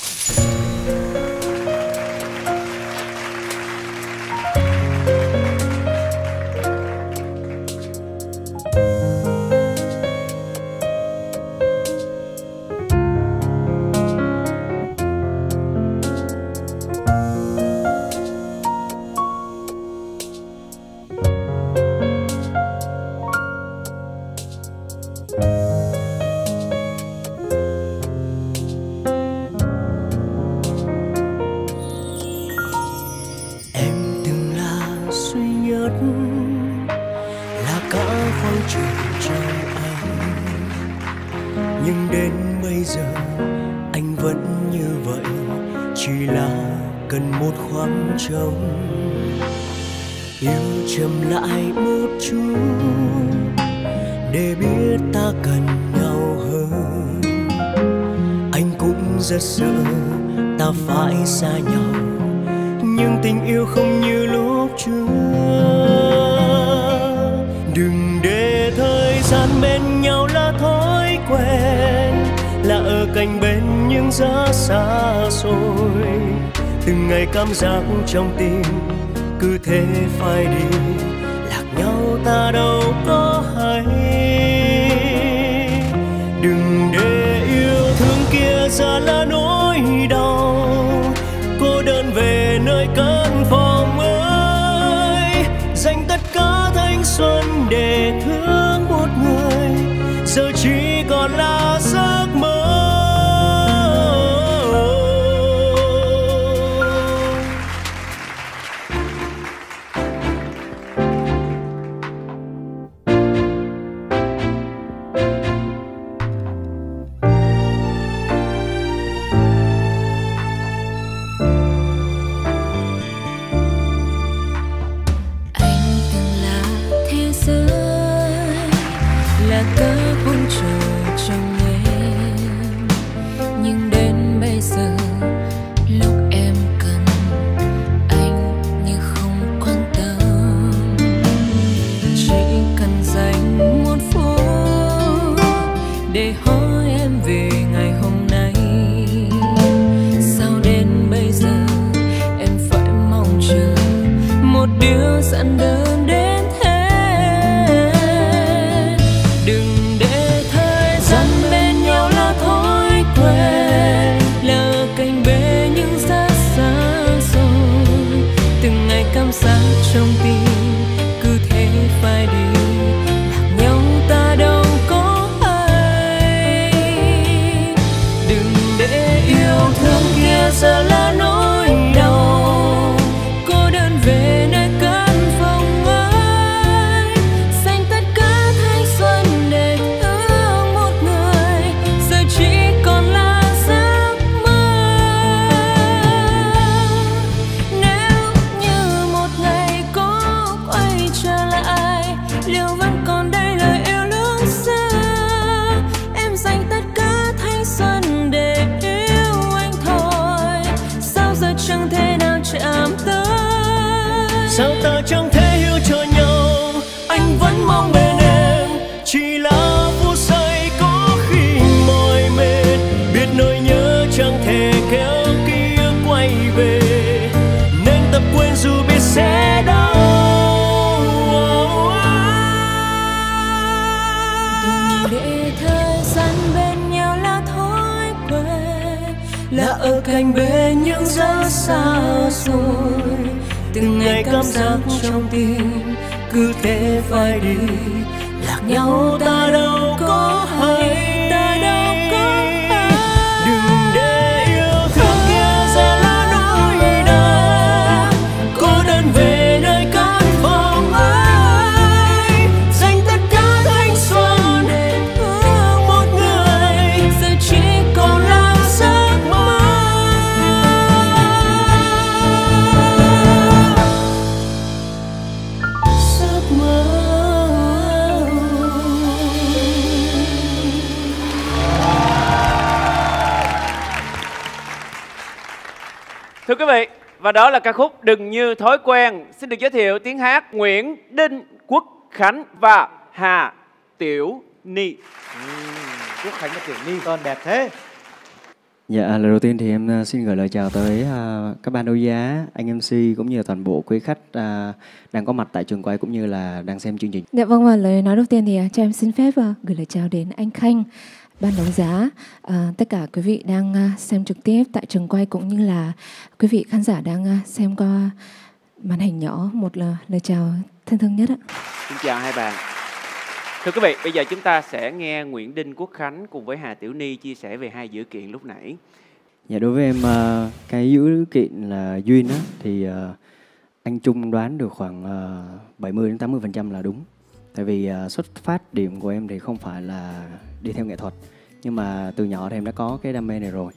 Nhưng đến bây giờ anh vẫn như vậy, chỉ là cần một khoảng trống. Yêu chậm lại một chút để biết ta cần nhau hơn. Anh cũng rất sợ ta phải xa nhau, nhưng tình yêu không như lúc trước. Đừng để thời gian bên nhau là thói quen, là ở cạnh bên nhưng rất xa xôi. Từng ngày cảm giác trong tim cứ thế phai đi, lạc nhau ta đâu có hay. Đừng để yêu thương kia giờ là nỗi đau, cô đơn về nơi căn phòng ơi. Dành tất cả thanh xuân để thương một người, giờ chỉ còn là giấc mơ. Là cả khung trời trong chẳng thể nào chạm tới. Sao ta chẳng thể hiểu cho nhau, anh vẫn mong bên em chỉ là phút giây có khi mỏi mệt, biết nỗi nhớ chẳng thể kéo ký ức quay về, nên tập quên dù biết sẽ đau. Đừng để thời gian bên nhau là thói quen, là ở cạnh bên những giấc xa rồi. Từng ngày cảm giác trong tim cứ thế phai đi, lạc nhau ta đâu có hay, ta đâu có hay. Đừng để yêu thương kia sẽ là nỗi đau, cô đơn về nơi căn phòng ấy, dành tất cả thanh xuân để thương một người, giờ chỉ còn là giấc mơ. Thưa quý vị, và đó là ca khúc Đừng Như Thói Quen. Xin được giới thiệu tiếng hát Nguyễn Đinh Quốc Khánh và Hà Tiểu Ni. Quốc Khánh và Tiểu Ni, tên đẹp thế. Dạ, lời đầu tiên thì em xin gửi lời chào tới các ban đấu giá, anh MC cũng như là toàn bộ quý khách đang có mặt tại trường quay cũng như là đang xem chương trình. Dạ vâng, và lời nói đầu tiên thì cho em xin phép gửi lời chào đến anh Khanh, ban đấu giá, tất cả quý vị đang xem trực tiếp tại trường quay cũng như là quý vị khán giả đang xem qua màn hình nhỏ. Một lời chào thân thương nhất ạ. Xin chào hai bạn. Thưa quý vị, bây giờ chúng ta sẽ nghe Nguyễn Đinh Quốc Khánh cùng với Hà Tiểu Ni chia sẻ về hai dữ kiện lúc nãy. Dạ, đối với em cái dữ kiện là duyên á, thì anh Trung đoán được khoảng 70-80% là đúng. Tại vì xuất phát điểm của em thì không phải là đi theo nghệ thuật, nhưng mà từ nhỏ thì em đã có cái đam mê này rồi.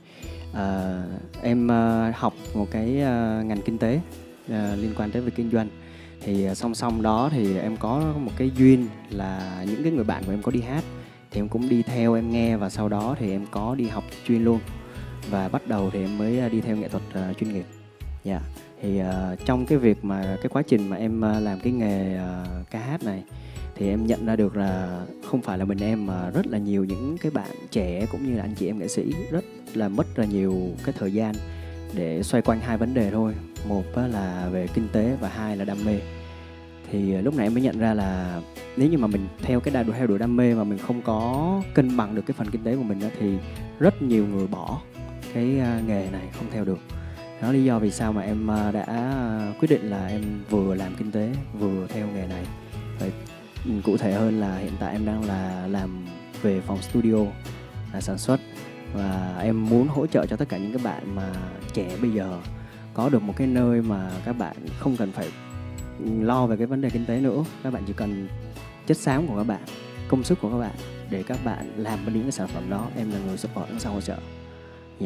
Em học một cái ngành kinh tế liên quan tới việc kinh doanh. Thì song song đó thì em có một cái duyên là những cái người bạn của em có đi hát, thì em cũng đi theo em nghe, và sau đó thì em có đi học chuyên luôn, và bắt đầu thì em mới đi theo nghệ thuật chuyên nghiệp. Dạ. Thì trong cái việc mà cái quá trình mà em làm cái nghề ca hát này thì em nhận ra được là không phải là mình em mà rất là nhiều những cái bạn trẻ cũng như là anh chị em nghệ sĩ rất là mất là nhiều cái thời gian để xoay quanh hai vấn đề thôi. Một là về kinh tế và hai là đam mê. Thì lúc nãy em mới nhận ra là nếu như mà mình theo đuổi đam mê mà mình không có cân bằng được cái phần kinh tế của mình đó, thì rất nhiều người bỏ cái nghề này không theo được. Đó là lý do vì sao mà em đã quyết định là em vừa làm kinh tế vừa theo nghề này. Vậy cụ thể hơn là hiện tại em đang là làm về phòng studio, là sản xuất, và em muốn hỗ trợ cho tất cả những cái bạn mà trẻ bây giờ có được một cái nơi mà các bạn không cần phải lo về cái vấn đề kinh tế nữa. Các bạn chỉ cần chất xám của các bạn, công sức của các bạn để các bạn làm những cái sản phẩm đó. Em là người support sau hỗ trợ. Dạ.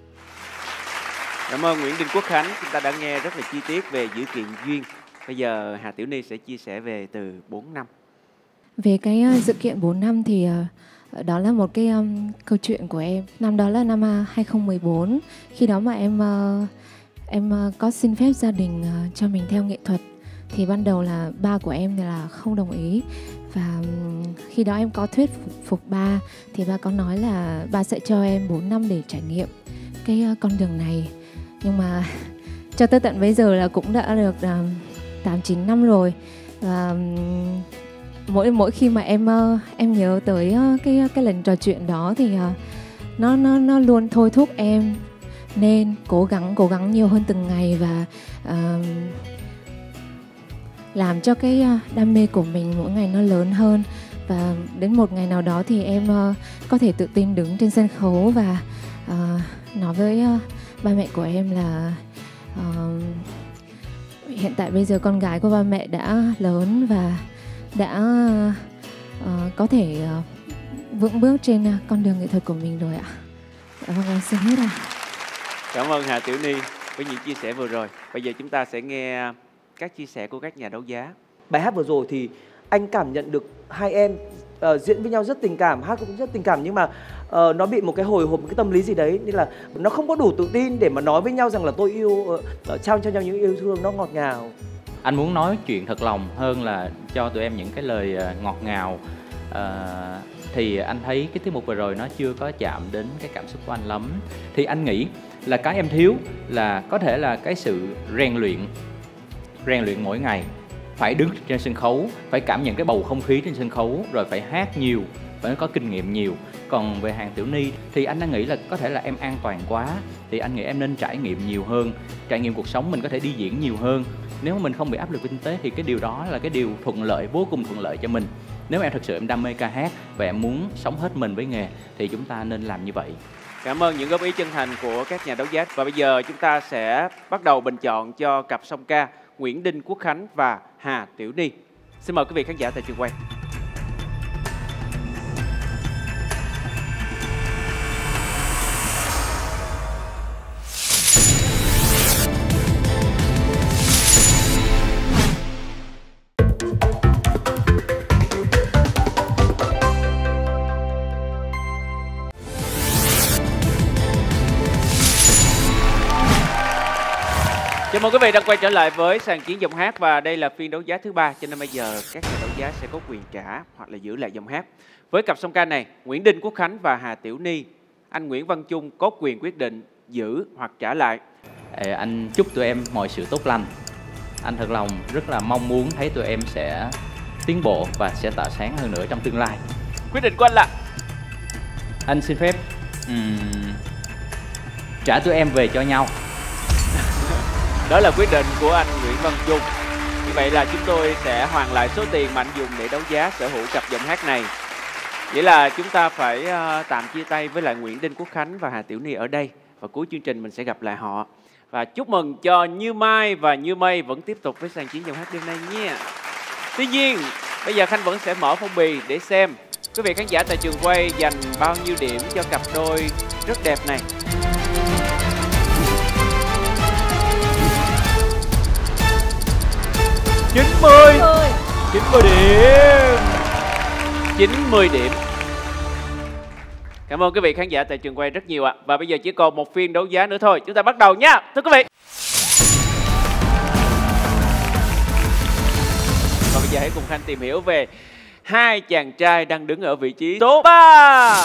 Cảm ơn Nguyễn Đinh Quốc Khánh. Chúng ta đã nghe rất là chi tiết về dữ kiện duyên. Bây giờ Hà Tiểu Ni sẽ chia sẻ về từ 4 năm. Về cái sự kiện 4 năm thì đó là một cái câu chuyện của em. Năm đó là năm 2014. Khi đó mà em có xin phép gia đình cho mình theo nghệ thuật. Thì ban đầu là ba của em là không đồng ý. Và khi đó em có thuyết phục ba, thì ba có nói là ba sẽ cho em 4 năm để trải nghiệm cái con đường này. Nhưng mà cho tới tận bây giờ là cũng đã được 8-9 năm rồi. Và mỗi khi mà em nhớ tới cái lần trò chuyện đó thì nó luôn thôi thúc em nên cố gắng nhiều hơn từng ngày, và làm cho cái đam mê của mình mỗi ngày nó lớn hơn. Và đến một ngày nào đó thì em có thể tự tin đứng trên sân khấu và nói với ba mẹ của em là hiện tại bây giờ con gái của ba mẹ đã lớn và đã có thể vững bước trên con đường nghệ thuật của mình rồi ạ. Vâng, em xin hết ạ. Cảm ơn Hà Tiểu Ni với những chia sẻ vừa rồi. Bây giờ chúng ta sẽ nghe các chia sẻ của các nhà đấu giá. Bài hát vừa rồi thì anh cảm nhận được hai em diễn với nhau rất tình cảm, hát cũng rất tình cảm, nhưng mà nó bị một cái hồi hộp, một cái tâm lý gì đấy, nên là nó không có đủ tự tin để mà nói với nhau rằng là tôi yêu, trao cho nhau những yêu thương nó ngọt ngào. Anh muốn nói chuyện thật lòng hơn là cho tụi em những cái lời ngọt ngào. Thì anh thấy cái tiết mục vừa rồi nó chưa có chạm đến cái cảm xúc của anh lắm. Thì anh nghĩ là cái em thiếu là có thể là cái sự rèn luyện mỗi ngày. Phải đứng trên sân khấu, phải cảm nhận cái bầu không khí trên sân khấu, rồi phải hát nhiều, phải có kinh nghiệm nhiều. Còn về Hàn Tiểu Ni thì anh đang nghĩ là có thể là em an toàn quá. Thì anh nghĩ em nên trải nghiệm nhiều hơn, trải nghiệm cuộc sống, mình có thể đi diễn nhiều hơn. Nếu mà mình không bị áp lực kinh tế thì cái điều đó là cái điều thuận lợi, vô cùng thuận lợi cho mình. Nếu mà em thật sự em đam mê ca hát và em muốn sống hết mình với nghề thì chúng ta nên làm như vậy. Cảm ơn những góp ý chân thành của các nhà đấu giá. Và bây giờ chúng ta sẽ bắt đầu bình chọn cho cặp song ca Nguyễn Đinh Quốc Khánh và Hà Tiểu Ni. Xin mời quý vị khán giả tại trường quay. Chào mừng quý vị đang quay trở lại với sàn chiến giọng hát và đây là phiên đấu giá thứ 3, cho nên bây giờ các nhà đấu giá sẽ có quyền trả hoặc là giữ lại giọng hát. Với cặp song ca này, Nguyễn Đinh Quốc Khánh và Hà Tiểu Ni, anh Nguyễn Văn Chung có quyền quyết định giữ hoặc trả lại. Anh chúc tụi em mọi sự tốt lành. Anh thật lòng rất là mong muốn thấy tụi em sẽ tiến bộ và sẽ tỏa sáng hơn nữa trong tương lai. Quyết định của anh là? Anh xin phép trả tụi em về cho nhau. Đó là quyết định của anh Nguyễn Văn Chung. Như vậy là chúng tôi sẽ hoàn lại số tiền mà anh dùng để đấu giá sở hữu cặp giọng hát này. Vậy là chúng ta phải tạm chia tay với lại Nguyễn Đinh Quốc Khánh và Hà Tiểu Ni ở đây. Và cuối chương trình mình sẽ gặp lại họ. Và chúc mừng cho Như Mai và Như Mây vẫn tiếp tục với sàn chiến giọng hát đêm nay nha. Tuy nhiên, bây giờ Khanh vẫn sẽ mở phong bì để xem quý vị khán giả tại trường quay dành bao nhiêu điểm cho cặp đôi rất đẹp này. 90 điểm. 90 điểm. Cảm ơn quý vị khán giả tại trường quay rất nhiều ạ. Và bây giờ chỉ còn một phiên đấu giá nữa thôi. Chúng ta bắt đầu nha. Thưa quý vị. Và bây giờ hãy cùng Khanh tìm hiểu về hai chàng trai đang đứng ở vị trí số 3.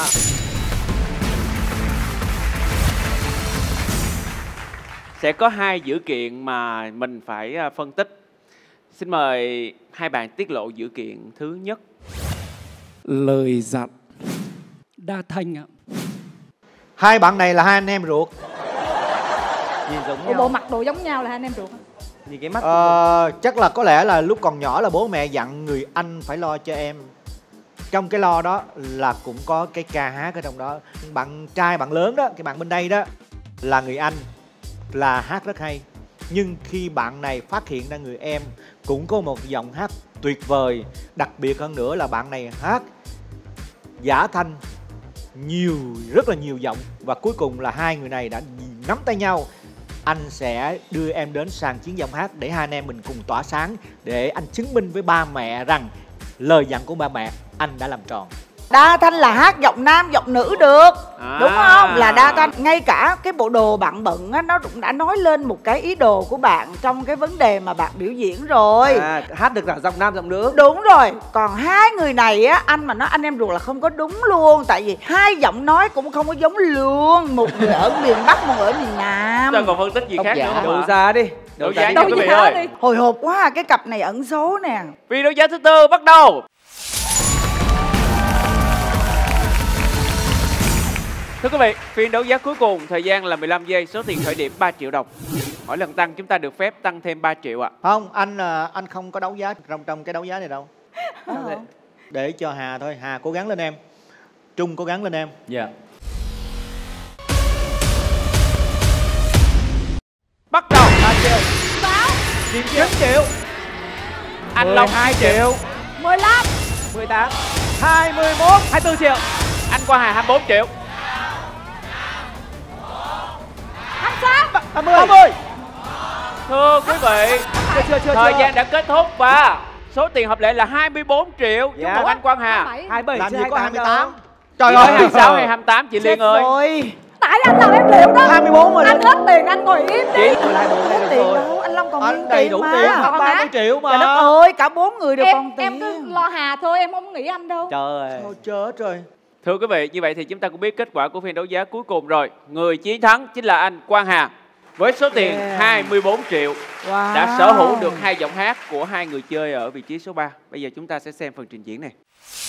Sẽ có hai dữ kiện mà mình phải phân tích. Xin mời hai bạn tiết lộ dữ kiện thứ nhất. Lời dặn đa thanh ạ. Hai bạn này là hai anh em ruột. Nhìn giống nhau. Bộ mặt đồ giống nhau là hai anh em ruột. Nhìn cái mắt chắc là có lẽ là lúc còn nhỏ là bố mẹ dặn người anh phải lo cho em. Trong cái lo đó là cũng có cái ca hát ở trong đó. Bạn trai bạn lớn đó, cái bạn bên đây đó là người anh, là hát rất hay. Nhưng khi bạn này phát hiện ra người em cũng có một giọng hát tuyệt vời, đặc biệt hơn nữa là bạn này hát giả thanh rất là nhiều giọng, và cuối cùng là hai người này đã nắm tay nhau. Anh sẽ đưa em đến sàn chiến giọng hát để hai anh em mình cùng tỏa sáng, để anh chứng minh với ba mẹ rằng lời dặn của ba mẹ anh đã làm tròn. Đa thanh là hát giọng nam giọng nữ được, đúng không? Là đa thanh. Ngay cả cái bộ đồ bạn bận á, nó cũng đã nói lên một cái ý đồ của bạn trong cái vấn đề mà bạn biểu diễn rồi. Hát được cả giọng nam giọng nữ. Đúng rồi. Còn hai người này á, anh mà nói anh em ruột là không có đúng luôn. Tại vì hai giọng nói cũng không có giống luôn. Một người ở miền Bắc, một người ở miền Nam. Sao còn phân tích gì khác nữa không? Đấu giá đi. Đấu giá nha quý vị ơi. Hồi hộp quá, cái cặp này ẩn số nè. Phiên đấu giá thứ tư bắt đầu. Thưa quý vị, phiên đấu giá cuối cùng, thời gian là 15 giây, số tiền khởi điểm 3 triệu đồng. Mỗi lần tăng chúng ta được phép tăng thêm 3 triệu ạ. Không, anh không có đấu giá trong cái đấu giá này đâu. Để cho Hà thôi, Hà cố gắng lên em. Trung cố gắng lên em. Dạ. Bắt đầu. 3 triệu. 9 triệu. Anh Long 2 triệu. 15. 18. 21. 24 triệu. Anh Qua Hà 24 triệu. 30. Thưa quý vị, thời gian đã kết thúc và số tiền hợp lệ là 24 triệu. Chúc mừng anh Quang Hà. 27 Làm chứ gì có 28. 28. Trời ơi, 26 hay 28 chị Liên ơi. Rồi. Tại anh làm em liệu đó. 24 rồi. Anh hết tiền anh ngồi im đi. Tôi lại bốn Không có tiền đâu, anh Long còn Anh nguyên đầy tiền đủ mà. tiền, Còn 30 triệu mà. Trời đất ơi, cả 4 người đều còn tiền. Em cứ lo Hà thôi, em không nghĩ anh đâu. Trời ơi. Thôi chết rồi. Thưa quý vị, như vậy thì chúng ta cũng biết kết quả của phiên đấu giá cuối cùng rồi. Người chiến thắng chính là anh Quang Hà với số tiền 24 triệu. Wow. Đã sở hữu được 2 giọng hát của 2 người chơi ở vị trí số 3. Bây giờ chúng ta sẽ xem phần trình diễn này.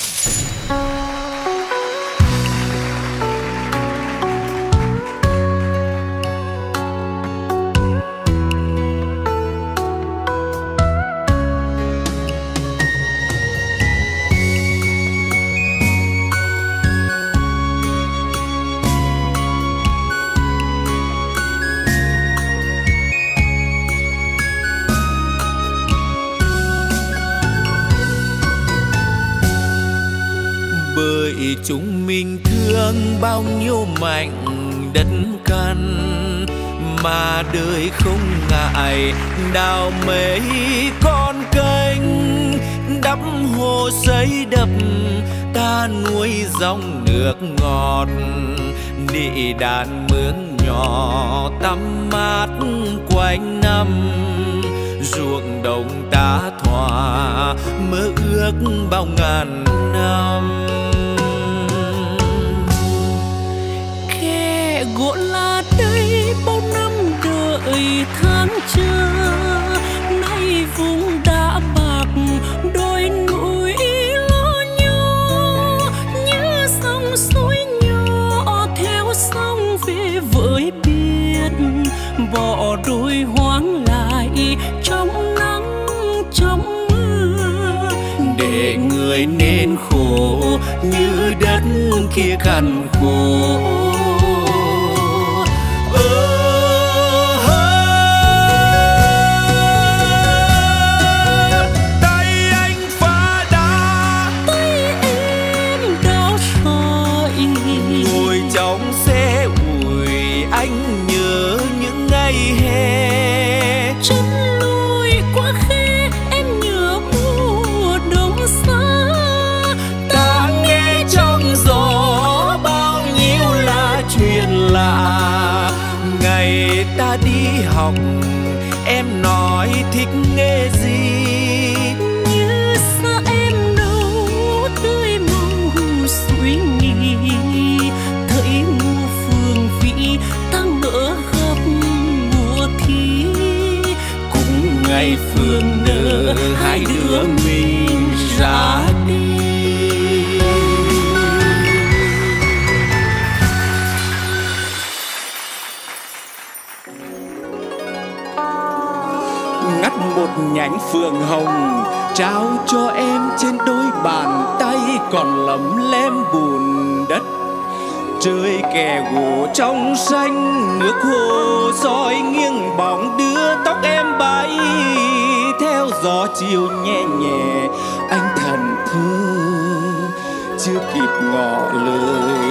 Bởi chúng mình thương bao nhiêu mảnh đất căn mà đời không ngại đào mấy con kênh đắp hồ xây đập ta nuôi dòng nước ngọt nị đàn mương nhỏ tắm mát quanh năm ruộng đồng ta thỏa mơ ước bao ngàn năm. Kẻ gỗ là đây bao năm đợi tháng chờ nay vùng đã bạc đôi núi lo nhô như sông suối nhỏ theo sông về với biển bỏ đôi hoang lại trong nắng trong mưa để người nên khổ như đất kia cằn khô. Tay anh phá đá, tay em đau sỏi, ngồi trong xe ủi anh nhớ những ngày hè. chân lùi qua khe em nhớ mùa đông xa. Ta nghe trong gió bao nhiêu là chuyện lạ. Ngày ta đi học em nói thích nghề gì? Như xa em đâu tươi màu suối nghỉ. Thấy mùa phương vị ta ngỡ gặp mùa thi. Cũng ngày phương nở hai đứa mình ra đi. Ngắt một nhánh phượng hồng trao cho em trên đôi bàn tay còn lấm lem bùn đất. Trời kẻ gỗ trong xanh nước hồ soi nghiêng bóng đưa tóc em bay theo gió chiều nhẹ nhẹ. Anh thần thơ chưa kịp ngỏ lời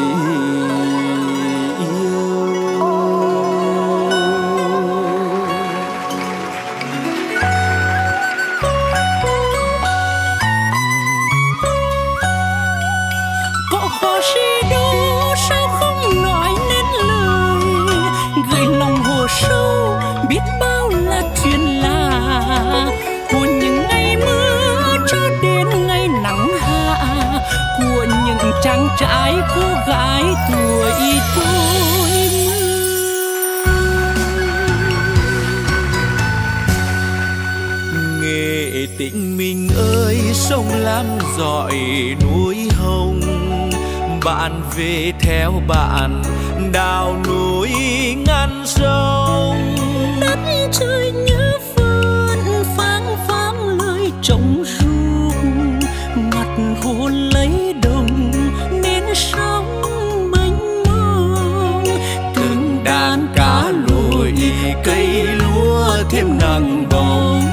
sâu biết bao là chuyện lạ của những ngày mưa cho đến ngày nắng hạ của những chàng trai cô gái tuổi tôi. Nghệ tình mình ơi sông Lam dọi núi Hồng, bạn về theo bạn đào núi ngăn sông. Đất trời như vườn phang phang lời trống ru, mặt hồ lấy đồng nên sóng mênh mông. Từng đàn cá lội cây lúa thêm nắng bóng.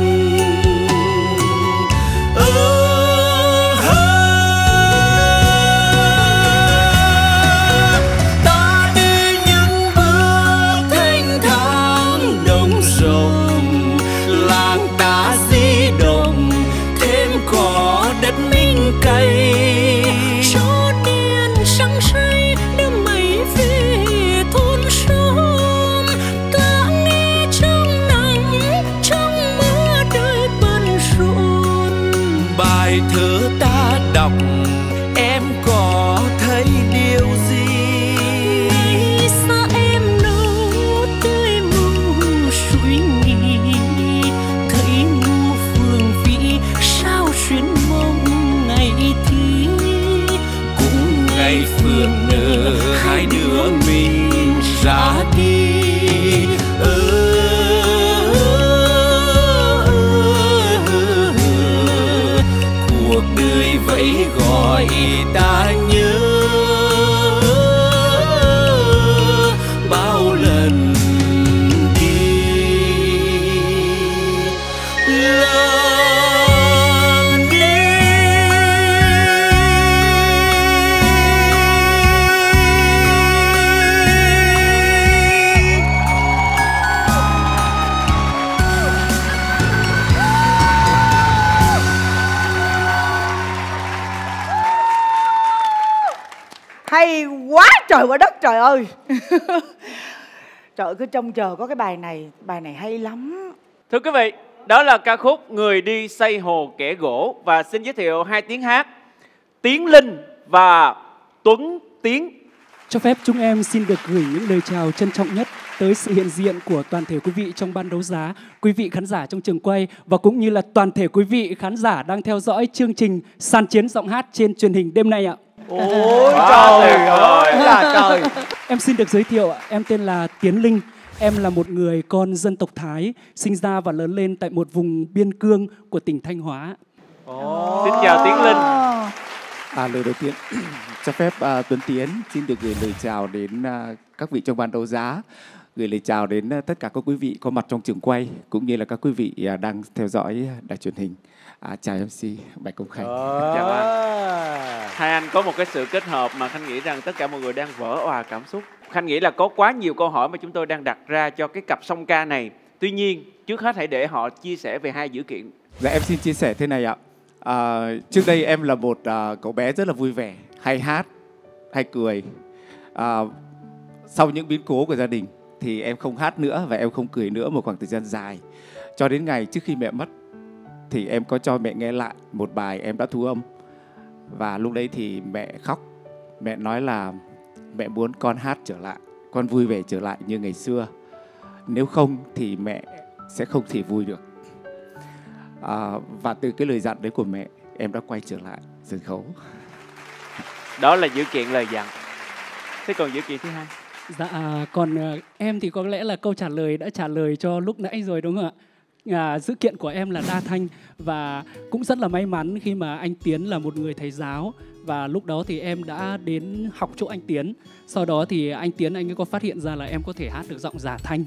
ngọc, em có thấy điều gì? Ngày xa em nâu tươi mù suối nghỉ, thấy mù phương vĩ sao xuyên mong ngày thi. Cũng ngày phượng nở hai đứa mình ra đi. Cuộc đời vẫy gọi ta nhớ bao lần đi. Lần đi. Hay quá trời quá đất trời ơi. Trời ơi, cứ trông chờ có cái bài này hay lắm. Thưa quý vị, đó là ca khúc Người đi xây hồ kẻ gỗ. Và xin giới thiệu hai tiếng hát, Tiến Linh và Tuấn Tiến. Cho phép chúng em xin được gửi những lời chào trân trọng nhất tới sự hiện diện của toàn thể quý vị trong ban đấu giá, quý vị khán giả trong trường quay và cũng như là toàn thể quý vị khán giả đang theo dõi chương trình Sàn Chiến Giọng Hát trên truyền hình đêm nay ạ. Ôi trời ơi là trời. Em xin được giới thiệu, em tên là Tiến Linh. Em là một người con dân tộc Thái, sinh ra và lớn lên tại một vùng biên cương của tỉnh Thanh Hóa. Xin chào Tiến Linh. Lời đầu tiên cho phép Tuấn Tiến xin được gửi lời chào đến các vị trong ban đấu giá, gửi lời chào đến tất cả các quý vị có mặt trong trường quay cũng như là các quý vị đang theo dõi đài truyền hình. Chào MC Bạch Công Khánh. Chào anh. Hai anh có một cái sự kết hợp mà Khánh nghĩ rằng tất cả mọi người đang vỡ òa cảm xúc. Khánh nghĩ là có quá nhiều câu hỏi mà chúng tôi đang đặt ra cho cái cặp song ca này. Tuy nhiên, trước hết hãy để họ chia sẻ về hai dữ kiện. Dạ em xin chia sẻ thế này ạ. Trước đây em là một cậu bé rất là vui vẻ, hay hát, hay cười. Sau những biến cố của gia đình thì em không hát nữa và em không cười nữa một khoảng thời gian dài. Cho đến ngày trước khi mẹ mất thì em có cho mẹ nghe lại một bài em đã thu âm. Và lúc đấy thì mẹ khóc. Mẹ nói là mẹ muốn con hát trở lại, con vui vẻ trở lại như ngày xưa. Nếu không thì mẹ sẽ không thể vui được. Và từ cái lời dặn đấy của mẹ, em đã quay trở lại sân khấu. Đó là dữ kiện lời dặn. Thế còn dữ kiện thứ hai? Dạ, còn em thì có lẽ là câu trả lời đã trả lời cho lúc nãy rồi đúng không ạ? Dữ kiện của em là đa thanh và cũng rất là may mắn khi mà anh Tiến là một người thầy giáo và lúc đó thì em đã đến học chỗ anh Tiến. Sau đó thì anh Tiến anh ấy có phát hiện ra là em có thể hát được giọng giả thanh.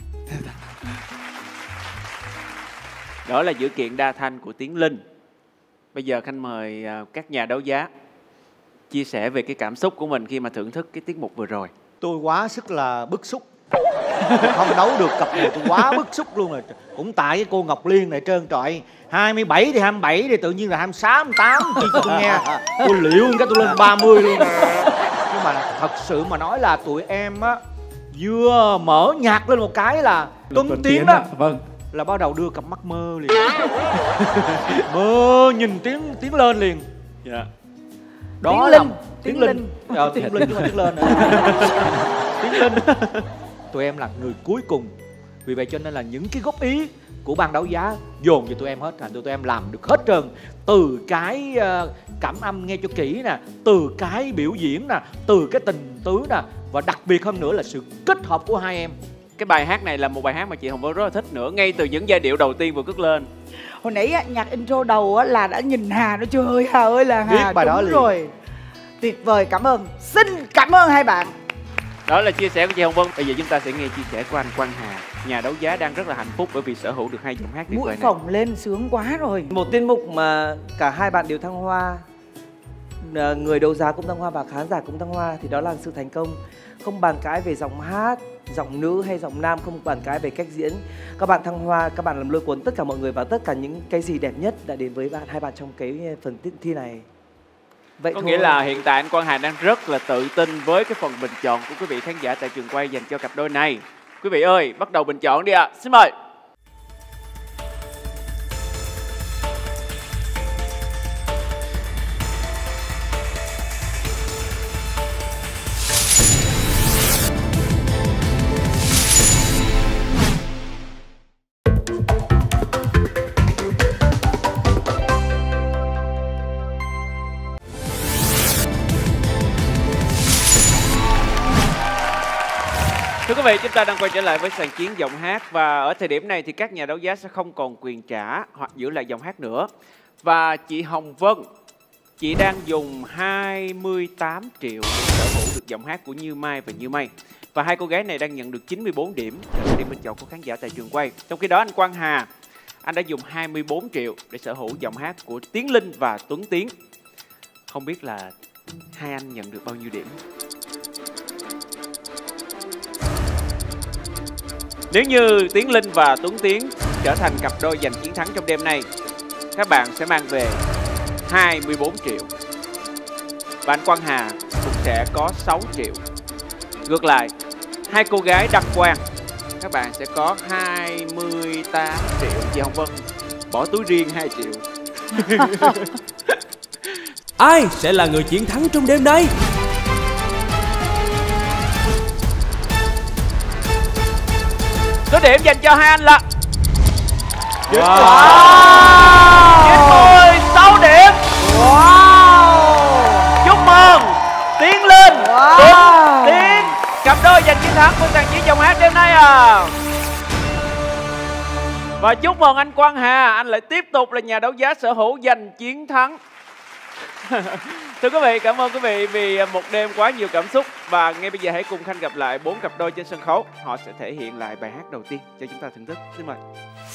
Đó là dữ kiện đa thanh của Tiến Linh. Bây giờ Khanh mời các nhà đấu giá chia sẻ về cái cảm xúc của mình khi mà thưởng thức cái tiết mục vừa rồi. Tôi quá sức là bức xúc. Không đấu được cặp này tôi quá bức xúc luôn rồi. Cũng tại cái cô Ngọc Liên này trơn trọi. 27 thì 27 thì tự nhiên là 26, 28 chi cho tôi nghe. Tôi liệu cái tôi lên 30 luôn. Nhưng mà thật sự mà nói là tụi em á vừa mở nhạc lên một cái là Tuấn Tiến đó. Vâng. Là bắt đầu đưa cặp mắt mơ liền. Mơ nhìn Tiến lên liền. Dạ. Đó là Tiến Linh. Tiến Linh chứ mà Tiến lên nữa. Tiến Linh. Tụi em là người cuối cùng. Vì vậy cho nên là những cái góp ý của ban đấu giá dồn cho tụi em hết. Thành tụi em làm được hết trơn. Từ cái cảm âm nghe cho kỹ nè, từ cái biểu diễn nè, từ cái tình tứ nè, và đặc biệt hơn nữa là sự kết hợp của hai em. Cái bài hát này là một bài hát mà chị Hồng Vân rất là thích nữa. Ngay từ những giai điệu đầu tiên vừa cất lên. Hồi nãy nhạc intro đầu là đã nhìn Hà nó chưa ơi, Hà ơi là Hà. Biết bài đó liền. Rồi. Tuyệt vời, cảm ơn. Xin cảm ơn hai bạn. Đó là chia sẻ của chị Hồng Vân. Bây giờ chúng ta sẽ nghe chia sẻ của anh Quang Hà. Nhà đấu giá đang rất là hạnh phúc bởi vì sở hữu được hai giọng hát tuyệt vời này. Mũi phồng lên sướng quá rồi. Một tiết mục mà cả hai bạn đều thăng hoa, người đấu giá cũng thăng hoa và khán giả cũng thăng hoa, thì đó là sự thành công. Không bàn cãi về giọng hát, giọng nữ hay giọng nam, không bàn cãi về cách diễn. Các bạn thăng hoa, các bạn làm lôi cuốn tất cả mọi người và tất cả những cái gì đẹp nhất đã đến với hai bạn trong cái phần thi này. Vậy có thôi. Nghĩa là hiện tại anh Quang Hà đang rất là tự tin với cái phần bình chọn của quý vị khán giả tại trường quay dành cho cặp đôi này. Quý vị ơi, bắt đầu bình chọn đi ạ. Xin mời. quý vị, chúng ta đang quay trở lại với sàn chiến giọng hát. Và ở thời điểm này thì các nhà đấu giá sẽ không còn quyền trả hoặc giữ lại giọng hát nữa. Và chị Hồng Vân, chị đang dùng 28 triệu để sở hữu được giọng hát của Như Mai và Như Mây. Và hai cô gái này đang nhận được 94 điểm là điểm bình chọn của khán giả tại trường quay. Trong khi đó anh Quang Hà, anh đã dùng 24 triệu để sở hữu giọng hát của Tiến Linh và Tuấn Tiến. Không biết là hai anh nhận được bao nhiêu điểm? Nếu như Tiến Linh và Tuấn Tiến trở thành cặp đôi giành chiến thắng trong đêm nay, các bạn sẽ mang về 24 triệu. Và anh Quang Hà cũng sẽ có 6 triệu. Ngược lại, hai cô gái Đăng Quang, các bạn sẽ có 28 triệu. Chị Hồng Vân bỏ túi riêng 2 triệu. Ai sẽ là người chiến thắng trong đêm nay? Số điểm dành cho hai anh là 96 điểm. Chúc mừng Tiến Linh, Tuấn Tiến, cặp đôi giành chiến thắng của sàn chiến giọng hát đêm nay à. Và chúc mừng anh Quang Hà, anh lại tiếp tục là nhà đấu giá sở hữu giành chiến thắng. Thưa quý vị, cảm ơn quý vị vì một đêm quá nhiều cảm xúc. Và ngay bây giờ hãy cùng Khanh gặp lại 4 cặp đôi trên sân khấu. Họ sẽ thể hiện lại bài hát đầu tiên cho chúng ta thưởng thức. Xin mời.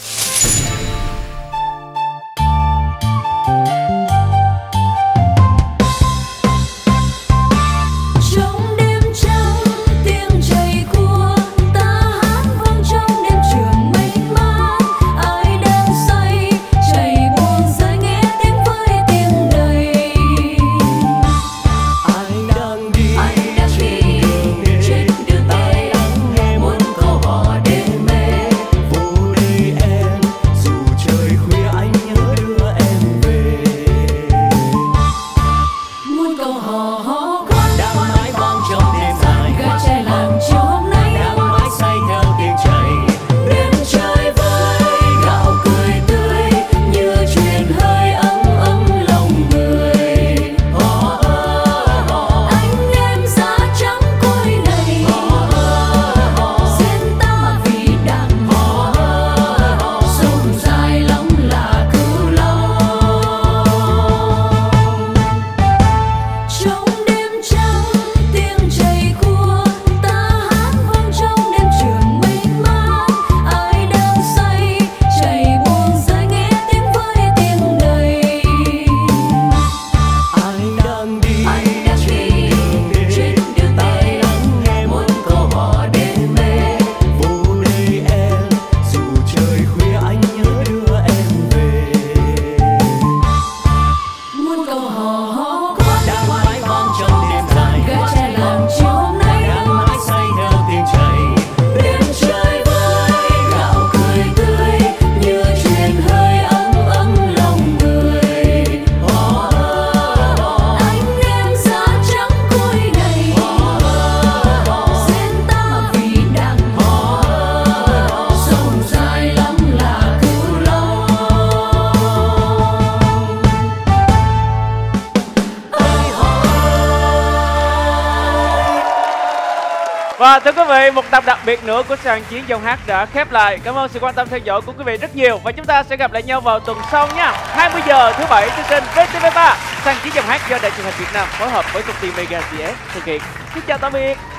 Và thưa quý vị, một tập đặc biệt nữa của sàn chiến giọng hát đã khép lại. Cảm ơn sự quan tâm theo dõi của quý vị rất nhiều. Và chúng ta sẽ gặp lại nhau vào tuần sau nha. 20 giờ thứ Bảy trên kênh VTV3. Sàn chiến giọng hát do Đài Truyền hình Việt Nam phối hợp với công ty Mega GS thực hiện. Xin chào tạm biệt.